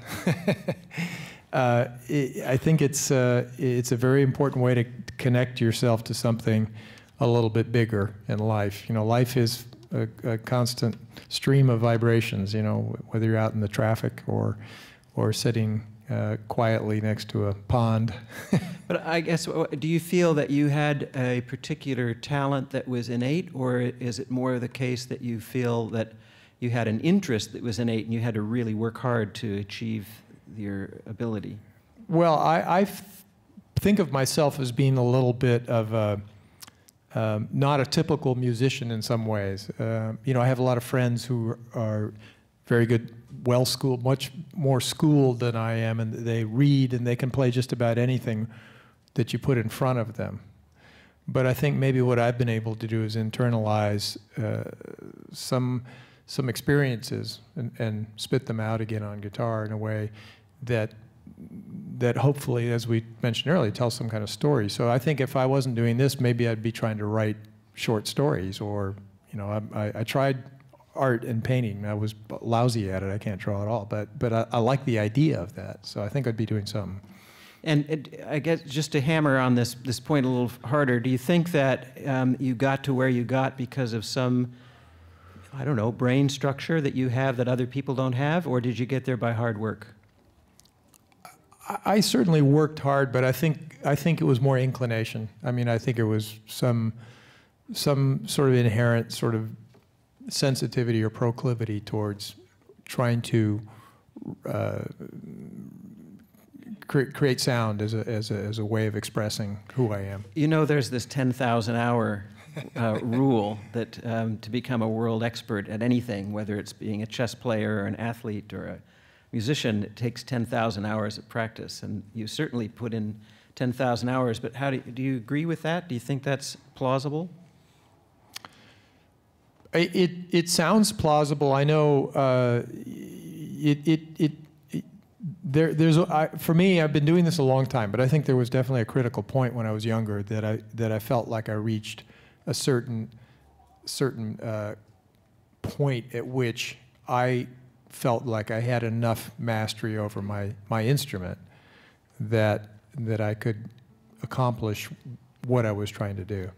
uh, it, I think it's uh, it's a very important way to connect yourself to something a little bit bigger in life. You know, life is a, a constant stream of vibrations. You know, whether you're out in the traffic or or sitting uh, quietly next to a pond. But I guess, do you feel that you had a particular talent that was innate, or is it more the case that you feel that you had an interest that was innate and you had to really work hard to achieve your ability? Well, I, I think of myself as being a little bit of a, um, not a typical musician in some ways. Uh, you know, I have a lot of friends who are very good, well-schooled, much more schooled than I am, and they read and they can play just about anything that you put in front of them. But I think maybe what I've been able to do is internalize uh, some some experiences and, and spit them out again on guitar in a way that that hopefully, as we mentioned earlier, tells some kind of story. So I think if I wasn't doing this, maybe I'd be trying to write short stories, or, you know, I, I, I tried art and painting. I was lousy at it. I can't draw at all, but but I, I like the idea of that. So I think I'd be doing something. And it, I guess just to hammer on this this point a little harder, do you think that um, you got to where you got because of some, I don't know, brain structure that you have that other people don't have, or did you get there by hard work? I, I certainly worked hard, but I think I think it was more inclination. I mean, I think it was some some sort of inherent sort of sensitivity or proclivity towards trying to uh, cre create sound as a, as, a, as a way of expressing who I am. You know, there's this ten thousand hour uh, rule that um, to become a world expert at anything, whether it's being a chess player or an athlete or a musician, it takes ten thousand hours of practice. And you certainly put in ten thousand hours, but how do you, do you agree with that? Do you think that's plausible? It, it sounds plausible. I know uh, it, it, it, it, there, there's, a, I, for me, I've been doing this a long time, but I think there was definitely a critical point when I was younger that I, that I felt like I reached a certain, certain uh, point at which I felt like I had enough mastery over my, my instrument that, that I could accomplish what I was trying to do.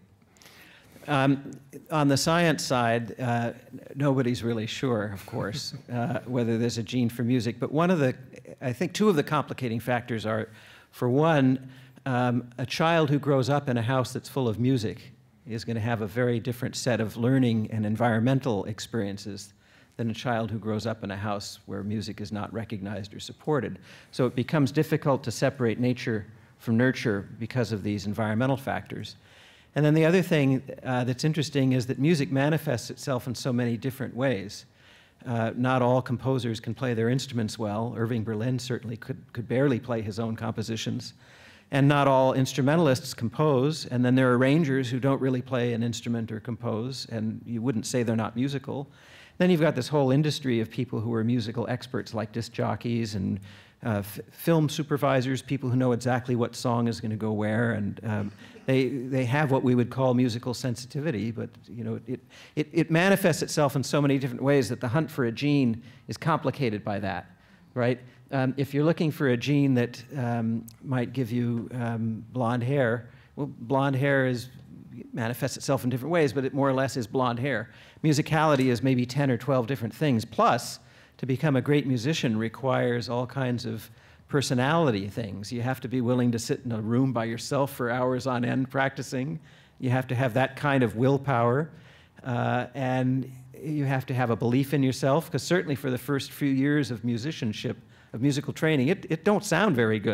Um, on the science side, uh, nobody's really sure, of course, uh, whether there's a gene for music. But one of the, I think two of the complicating factors are, for one, um, a child who grows up in a house that's full of music is going to have a very different set of learning and environmental experiences than a child who grows up in a house where music is not recognized or supported. So it becomes difficult to separate nature from nurture because of these environmental factors. And then the other thing uh, that's interesting is that music manifests itself in so many different ways. Uh, not all composers can play their instruments well. Irving Berlin certainly could, could barely play his own compositions. And not all instrumentalists compose, and then there are arrangers who don't really play an instrument or compose, and you wouldn't say they're not musical. Then you've got this whole industry of people who are musical experts, like disc jockeys and uh, f film supervisors, people who know exactly what song is going to go where, and um, they, they have what we would call musical sensitivity, but you know, it, it, it manifests itself in so many different ways that the hunt for a gene is complicated by that, right? Um, if you're looking for a gene that um, might give you um, blonde hair, well, blonde hair is, manifests itself in different ways, but it more or less is blonde hair. Musicality is maybe ten or twelve different things. Plus, to become a great musician requires all kinds of personality things. You have to be willing to sit in a room by yourself for hours on end practicing. You have to have that kind of willpower. Uh, and you have to have a belief in yourself, because certainly for the first few years of musicianship, of musical training, it, it don't sound very good.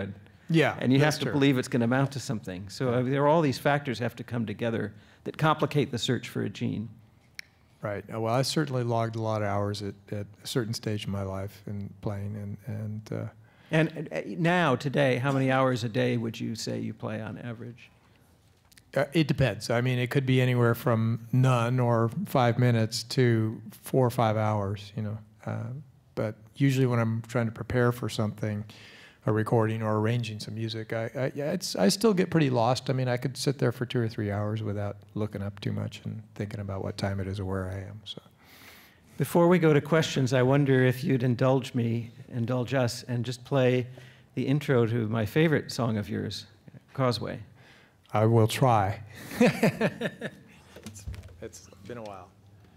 Yeah, and you have that's to true. believe it's going to amount to something. So uh, there are all these factors have to come together that complicate the search for a gene. Right. Uh, Well, I certainly logged a lot of hours at, at a certain stage in my life in playing, and and uh, And uh, now, today, how many hours a day would you say you play on average? uh, it depends. I mean, it could be anywhere from none or five minutes to four or five hours. You know, uh, but usually when I'm trying to prepare for something, a recording or arranging some music, I I, yeah, it's, I still get pretty lost. I mean, I could sit there for two or three hours without looking up too much and thinking about what time it is or where I am. So. Before we go to questions, I wonder if you'd indulge me, indulge us, and just play the intro to my favorite song of yours, Causeway. I will try. it's, it's been a while.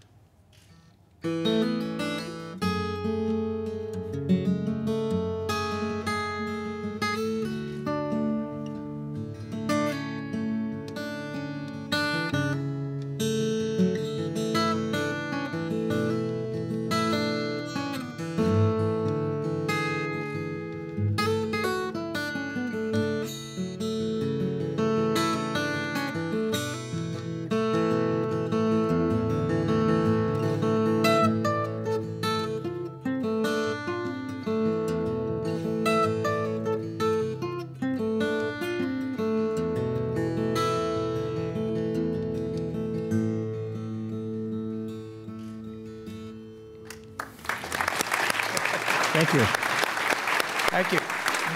Thank you. Thank you.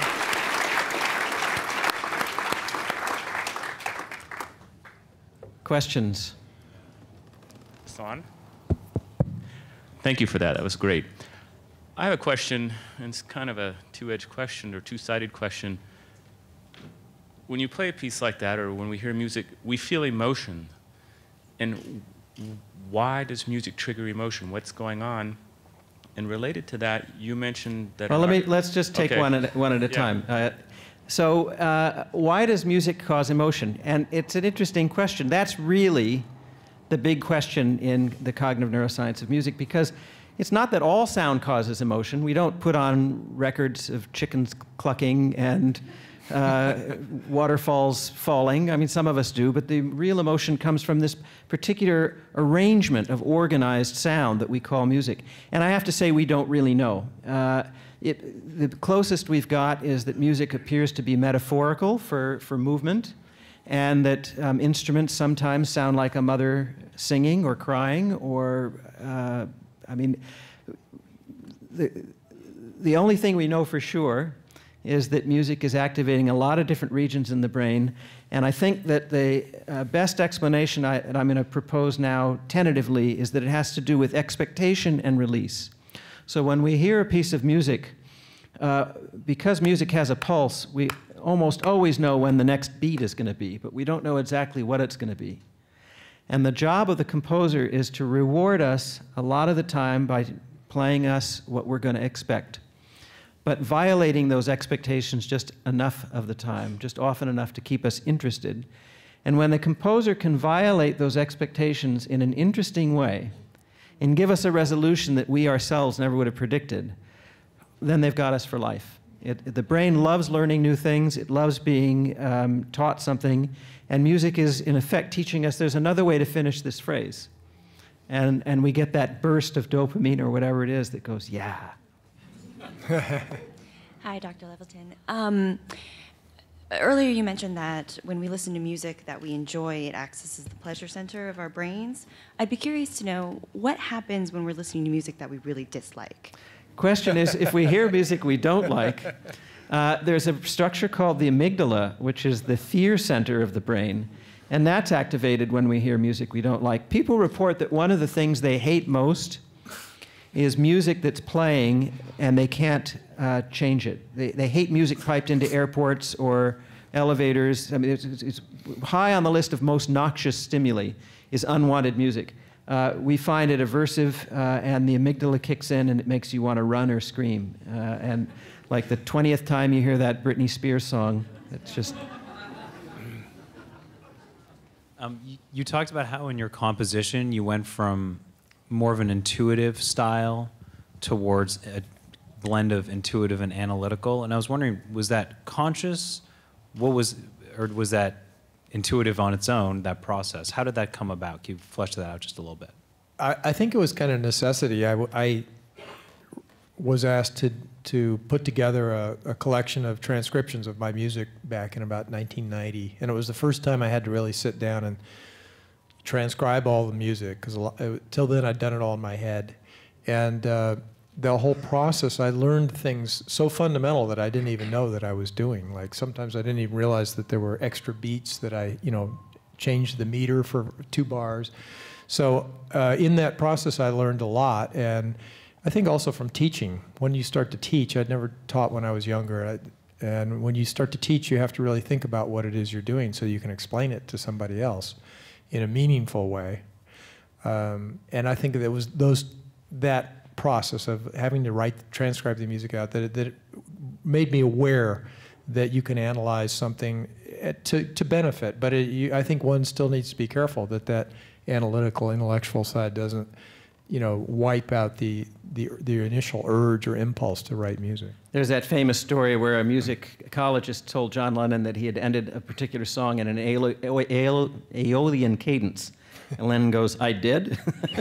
Questions? It's on. Thank you for that. That was great. I have a question, and it's kind of a two-edged question or two-sided question. When you play a piece like that, or when we hear music, we feel emotion. And why does music trigger emotion? What's going on? And related to that, you mentioned that... Well, let me, let's just take Okay. one at, one at a Yeah. time. Uh, so uh, why does music cause emotion? And it's an interesting question. That's really the big question in the cognitive neuroscience of music, because it's not that all sound causes emotion. We don't put on records of chickens clucking and uh, waterfalls falling. I mean, some of us do, but the real emotion comes from this particular arrangement of organized sound that we call music. And I have to say, we don't really know. Uh, it, the closest we've got is that music appears to be metaphorical for, for movement, and that um, instruments sometimes sound like a mother singing or crying, or, uh, I mean, the, the only thing we know for sure is that music is activating a lot of different regions in the brain. And I think that the uh, best explanation I, that I'm going to propose now tentatively is that it has to do with expectation and release. So when we hear a piece of music, uh, because music has a pulse, we almost always know when the next beat is going to be, but we don't know exactly what it's going to be. And the job of the composer is to reward us a lot of the time by playing us what we're going to expect, but violating those expectations just enough of the time, just often enough to keep us interested. And when the composer can violate those expectations in an interesting way and give us a resolution that we ourselves never would have predicted, then they've got us for life. It, the brain loves learning new things. It loves being um, taught something. And music is, in effect, teaching us there's another way to finish this phrase. And, and we get that burst of dopamine or whatever it is that goes, yeah. Hi, Doctor Levitin. Um, earlier you mentioned that when we listen to music that we enjoy, it accesses the pleasure center of our brains. I'd be curious to know what happens when we're listening to music that we really dislike. Question is, if we hear music we don't like, uh, there's a structure called the amygdala, which is the fear center of the brain, and that's activated when we hear music we don't like. People report that one of the things they hate most is music that's playing and they can't uh, change it. They, they hate music piped into airports or elevators. I mean, it's, it's, it's high on the list of most noxious stimuli is unwanted music. Uh, we find it aversive, uh, and the amygdala kicks in, and it makes you want to run or scream. Uh, and like the twentieth time you hear that Britney Spears song, it's just... Um, you, you talked about how in your composition you went from more of an intuitive style towards a blend of intuitive and analytical, and I was wondering, was that conscious? What was, or was that intuitive on its own, that process? How did that come about? Can you flesh that out just a little bit? I, I think it was kind of necessity. I, I was asked to, to put together a, a collection of transcriptions of my music back in about nineteen ninety, and it was the first time I had to really sit down and transcribe all the music, because till then I'd done it all in my head. And uh, the whole process, I learned things so fundamental that I didn't even know that I was doing. Like sometimes I didn't even realize that there were extra beats that I, you know, changed the meter for two bars. So uh, in that process, I learned a lot. And I think also from teaching. When you start to teach, I'd never taught when I was younger. I, and when you start to teach, you have to really think about what it is you're doing so you can explain it to somebody else in a meaningful way. Um, and I think that it was those, that process of having to write, transcribe the music out, that it, that it made me aware that you can analyze something to, to benefit. But it, you, I think one still needs to be careful that that analytical, intellectual side doesn't, you know, wipe out the, the, the initial urge or impulse to write music. There's that famous story where a musicologist told John Lennon that he had ended a particular song in an Aeolian cadence. And Lennon goes, I did?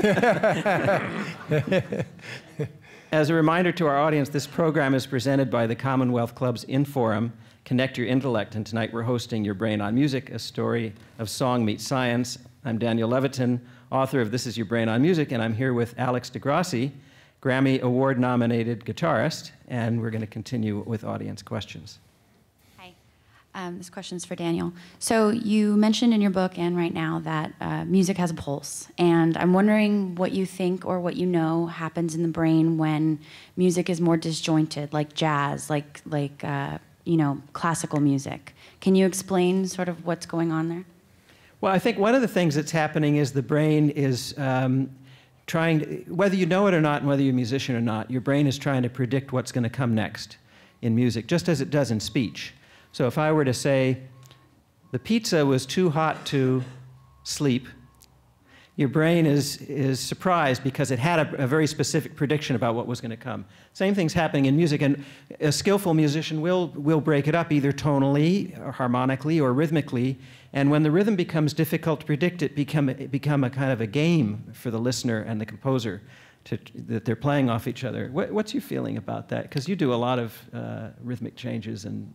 As a reminder to our audience, this program is presented by the Commonwealth Club's Inforum, Connect Your Intellect, and tonight we're hosting Your Brain on Music, a story of song meets science. I'm Daniel Levitin, author of This Is Your Brain on Music, and I'm here with Alex de Grassi, Grammy Award-nominated guitarist, and we're going to continue with audience questions. Hi. Um, this question's for Daniel. So you mentioned in your book and right now that uh, music has a pulse, and I'm wondering what you think or what you know happens in the brain when music is more disjointed, like jazz, like, like uh, you know, classical music. Can you explain sort of what's going on there? Well, I think one of the things that's happening is the brain is um, trying, to, whether you know it or not and whether you're a musician or not, your brain is trying to predict what's going to come next in music, just as it does in speech. So if I were to say, the pizza was too hot to sleep, your brain is, is surprised because it had a, a very specific prediction about what was going to come. Same thing's happening in music, and a skillful musician will, will break it up either tonally, or harmonically, or rhythmically, and when the rhythm becomes difficult to predict, it become, it become a kind of a game for the listener and the composer to, that they're playing off each other. What, what's your feeling about that? Because you do a lot of uh, rhythmic changes. And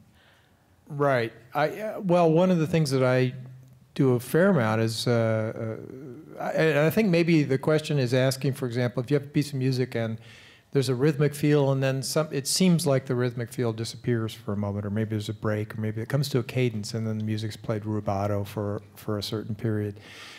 Right. I, uh, well, one of the things that I do a fair amount is, uh, uh, I, I think maybe the question is asking, for example, if you have a piece of music and there's a rhythmic feel and then some, it seems like the rhythmic feel disappears for a moment, or maybe there's a break, or maybe it comes to a cadence and then the music's played rubato for, for a certain period.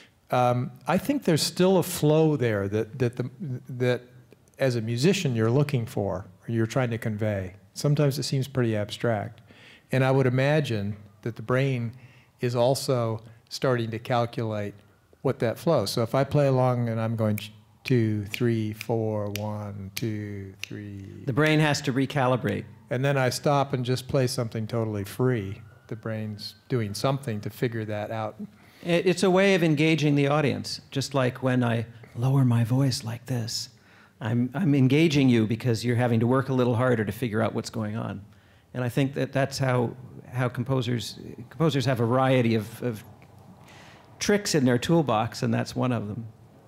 Um, I think there's still a flow there that, that, the, that as a musician you're looking for, or you're trying to convey. Sometimes it seems pretty abstract. And I would imagine that the brain is also starting to calculate what that flow. So if I play along and I'm going two, three, four, one, two, three. The brain has to recalibrate. And then I stop and just play something totally free. The brain's doing something to figure that out. It's a way of engaging the audience, just like when I lower my voice like this. I'm, I'm engaging you because you're having to work a little harder to figure out what's going on. And I think that that's how, how composers, composers have a variety of, of tricks in their toolbox, and that's one of them.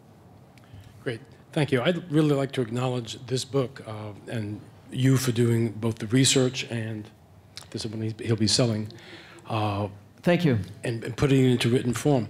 Great, thank you. I'd really like to acknowledge this book uh, and you for doing both the research and this is when he'll be selling. Uh, Thank you. And, and putting it into written form.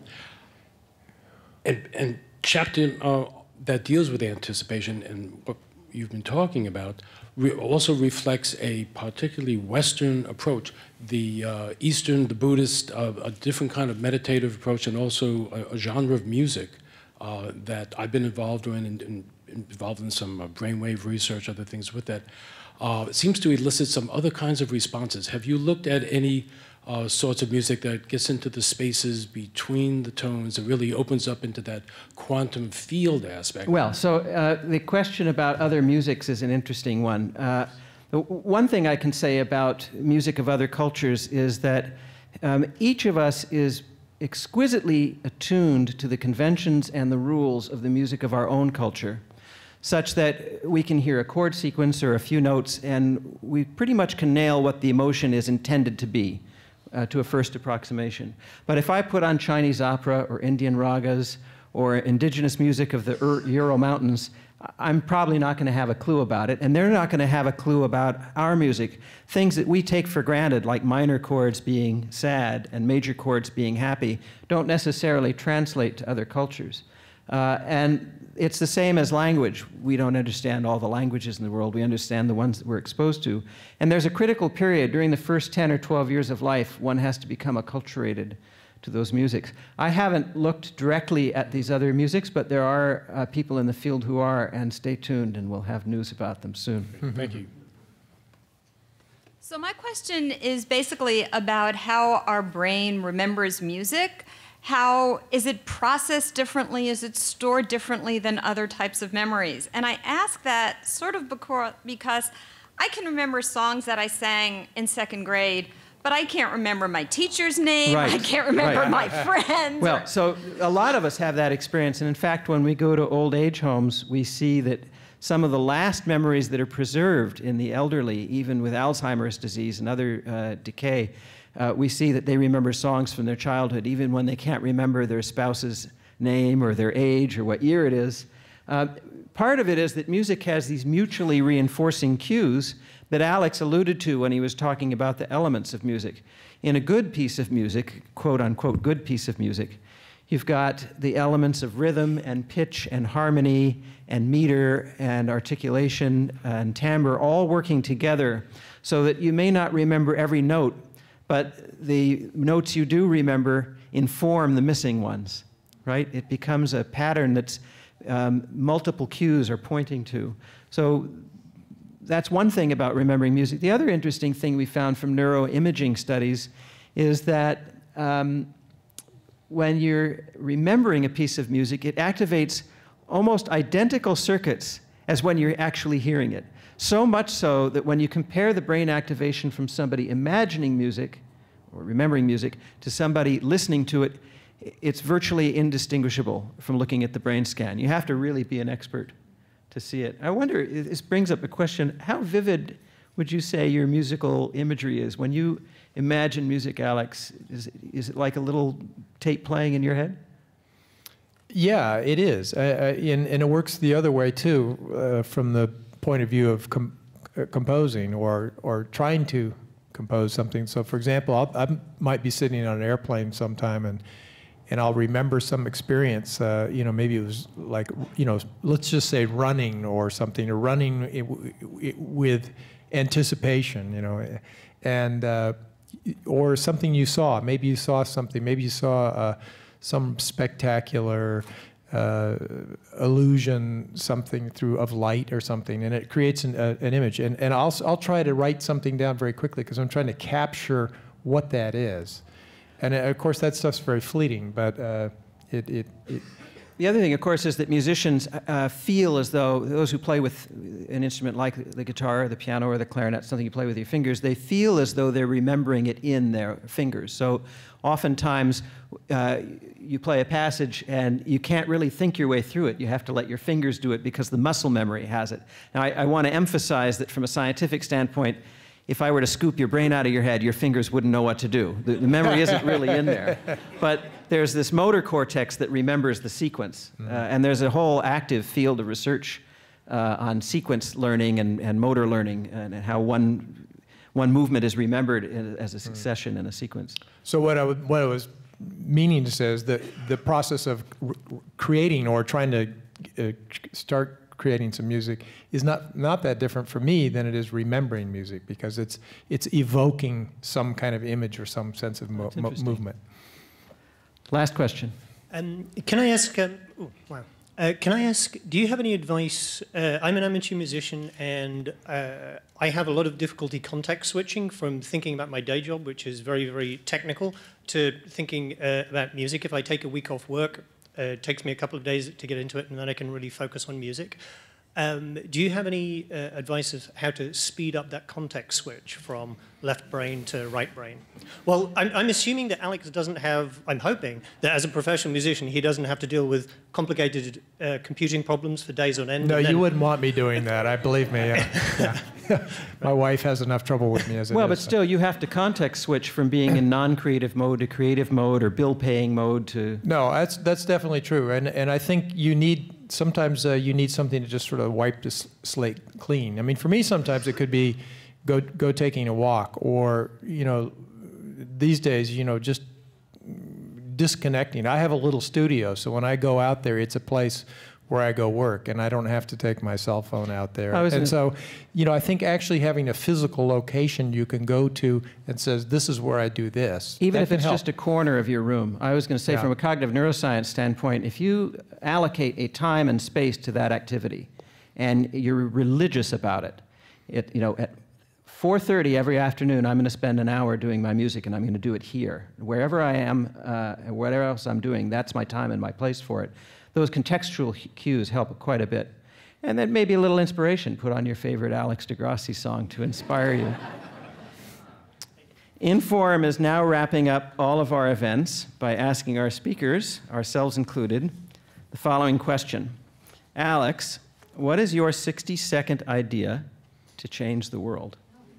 And, and chapter uh, that deals with anticipation and what you've been talking about re also reflects a particularly Western approach. The uh, Eastern, the Buddhist, uh, a different kind of meditative approach, and also a, a genre of music uh, that I've been involved in, and, and involved in some uh, brainwave research, other things with that. Uh, it seems to elicit some other kinds of responses. Have you looked at any uh, sorts of music that gets into the spaces between the tones and really opens up into that quantum field aspect? Well, so uh, the question about other musics is an interesting one. Uh, the one thing I can say about music of other cultures is that um, each of us is exquisitely attuned to the conventions and the rules of the music of our own culture. such that we can hear a chord sequence or a few notes, and we pretty much can nail what the emotion is intended to be uh, to a first approximation. But if I put on Chinese opera or Indian ragas or indigenous music of the Ur Ural Mountains, I'm probably not going to have a clue about it, and they're not going to have a clue about our music. Things that we take for granted, like minor chords being sad and major chords being happy, don't necessarily translate to other cultures. Uh, and it's the same as language. We don't understand all the languages in the world. We understand the ones that we're exposed to. And there's a critical period during the first ten or twelve years of life. One has to become acculturated to those musics. I haven't looked directly at these other musics, but there are uh, people in the field who are, and stay tuned, and we'll have news about them soon. Thank you. So my question is basically about how our brain remembers music. How is it processed differently? Is it stored differently than other types of memories? And I ask that sort of because I can remember songs that I sang in second grade, but I can't remember my teacher's name. Right. I can't remember Right. my friends. Well, so a lot of us have that experience. And in fact, when we go to old age homes, we see that some of the last memories that are preserved in the elderly, even with Alzheimer's disease and other uh, decay, uh, we see that they remember songs from their childhood, even when they can't remember their spouse's name or their age or what year it is. Uh, part of it is that music has these mutually reinforcing cues that Alex alluded to when he was talking about the elements of music. In a good piece of music, quote unquote good piece of music, you've got the elements of rhythm and pitch and harmony and meter and articulation and timbre all working together so that you may not remember every note, but the notes you do remember inform the missing ones, right? It becomes a pattern that's um, multiple cues are pointing to. So that's one thing about remembering music. The other interesting thing we found from neuroimaging studies is that um, when you're remembering a piece of music, it activates almost identical circuits as when you're actually hearing it. So much so that when you compare the brain activation from somebody imagining music or remembering music to somebody listening to it, it's virtually indistinguishable from looking at the brain scan. You have to really be an expert to see it. I wonder, this brings up a question, how vivid would you say your musical imagery is? When you imagine music, Alex, is, is it like a little tape playing in your head? Yeah, it is. Uh, and, and it works the other way, too, uh, from the point of view of com uh, composing or, or trying to compose something. So, for example, I'll, I might be sitting on an airplane sometime and and I'll remember some experience, uh, you know, maybe it was like, you know, let's just say running or something, or running it, it, with anticipation, you know, and, uh, or something you saw. Maybe you saw something, maybe you saw uh, some spectacular uh, illusion, something through of light or something, and it creates an, uh, an image. And, and I'll, I'll try to write something down very quickly because I'm trying to capture what that is. And uh, of course, that stuff's very fleeting, but uh, it, it, it... The other thing, of course, is that musicians uh, feel as though, those who play with an instrument like the guitar, or the piano, or the clarinet, something you play with your fingers, they feel as though they're remembering it in their fingers. So oftentimes, uh, you play a passage and you can't really think your way through it. You have to let your fingers do it because the muscle memory has it. Now, I, I want to emphasize that from a scientific standpoint, if I were to scoop your brain out of your head, your fingers wouldn't know what to do. The, the memory isn't really in there. But there's this motor cortex that remembers the sequence. Mm-hmm. uh, and there's a whole active field of research uh, on sequence learning and, and motor learning and how one, one movement is remembered in, as a succession mm-hmm. in a sequence. So what I, would, what I was meaning to say is that the process of creating or trying to uh, start creating some music is not not that different for me than it is remembering music, because it's it's evoking some kind of image or some sense of mo mo movement. Last question. Um, can I ask? Um, oh, wow. Uh, can I ask? Do you have any advice? Uh, I'm an amateur musician, and uh, I have a lot of difficulty context switching from thinking about my day job, which is very very technical, to thinking uh, about music. If I take a week off work, Uh, it takes me a couple of days to get into it, and then I can really focus on music. Um, do you have any uh, advice of how to speed up that context switch from left brain to right brain? Well, I'm, I'm assuming that Alex doesn't have, I'm hoping, that as a professional musician, he doesn't have to deal with complicated uh, computing problems for days on end. No, and you then... wouldn't want me doing that, I believe me. Yeah. Yeah. My wife has enough trouble with me as it well, is. but still, you have to context switch from being in non-creative mode to creative mode or bill-paying mode to... No, that's, that's definitely true. And, and I think you need, sometimes uh, you need something to just sort of wipe the slate clean. I mean, for me, sometimes it could be go, go taking a walk, or, you know, these days, you know, just disconnecting. I have a little studio, so when I go out there, it's a place where I go work, and I don't have to take my cell phone out there. And so, you know, I think actually having a physical location you can go to and says, this is where I do this. Even if it's help. just a corner of your room. I was going to say, Yeah. from a cognitive neuroscience standpoint, if you allocate a time and space to that activity, and you're religious about it, it you know, at four thirty every afternoon, I'm going to spend an hour doing my music, and I'm going to do it here. Wherever I am, uh, whatever else I'm doing, that's my time and my place for it. Those contextual cues help quite a bit. And then maybe a little inspiration. Put on your favorite Alex de Grassi song to inspire you. Inform is now wrapping up all of our events by asking our speakers, ourselves included, the following question. Alex, what is your sixty-second idea to change the world?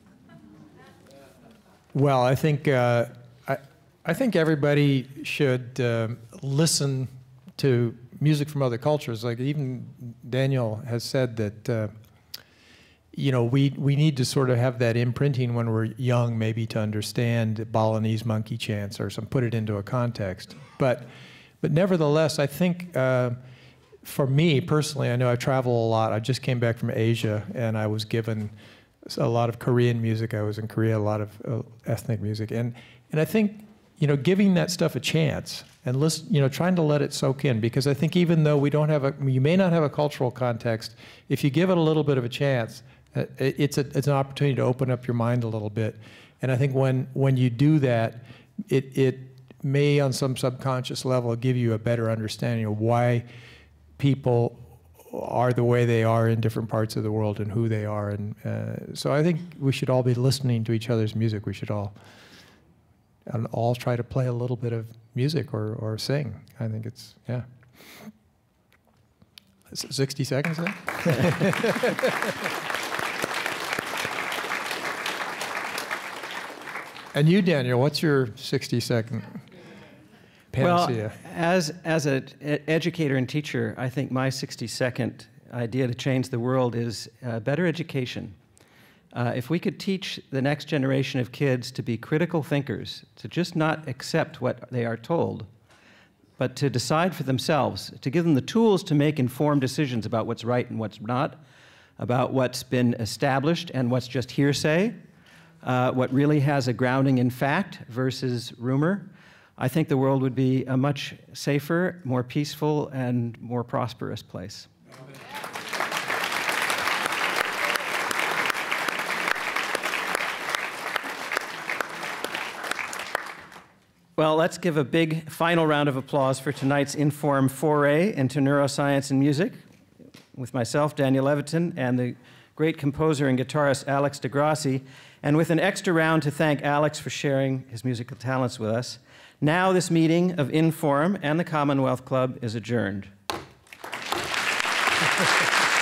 Well, I think, uh, I, I think everybody should uh, listen to music from other cultures. Like even Daniel has said that, uh, you know, we, we need to sort of have that imprinting when we're young, maybe to understand Balinese monkey chants or some, put it into a context. But, but nevertheless, I think uh, for me personally, I know I travel a lot. I just came back from Asia, and I was given a lot of Korean music. I was in Korea, a lot of uh, ethnic music. And, and I think, you know, giving that stuff a chance and listen, you know, trying to let it soak in, because I think even though we don't have a, you may not have a cultural context, if you give it a little bit of a chance, uh, it's, a, it's an opportunity to open up your mind a little bit. And I think when, when you do that, it, it may on some subconscious level give you a better understanding of why people are the way they are in different parts of the world and who they are. And uh, so I think we should all be listening to each other's music. We should all and all try to play a little bit of music or, or sing. I think it's, yeah. sixty seconds then? And you, Daniel, what's your sixty second panacea? Well, as, as an educator and teacher, I think my sixty second idea to change the world is uh, better education. Uh, if we could teach the next generation of kids to be critical thinkers, to just not accept what they are told, but to decide for themselves, to give them the tools to make informed decisions about what's right and what's not, about what's been established and what's just hearsay, uh, what really has a grounding in fact versus rumor, I think the world would be a much safer, more peaceful, and more prosperous place. Well, let's give a big final round of applause for tonight's Inform foray into neuroscience and music with myself, Daniel Levitin, and the great composer and guitarist Alex de Grassi, and with an extra round to thank Alex for sharing his musical talents with us. Now this meeting of Inform and the Commonwealth Club is adjourned.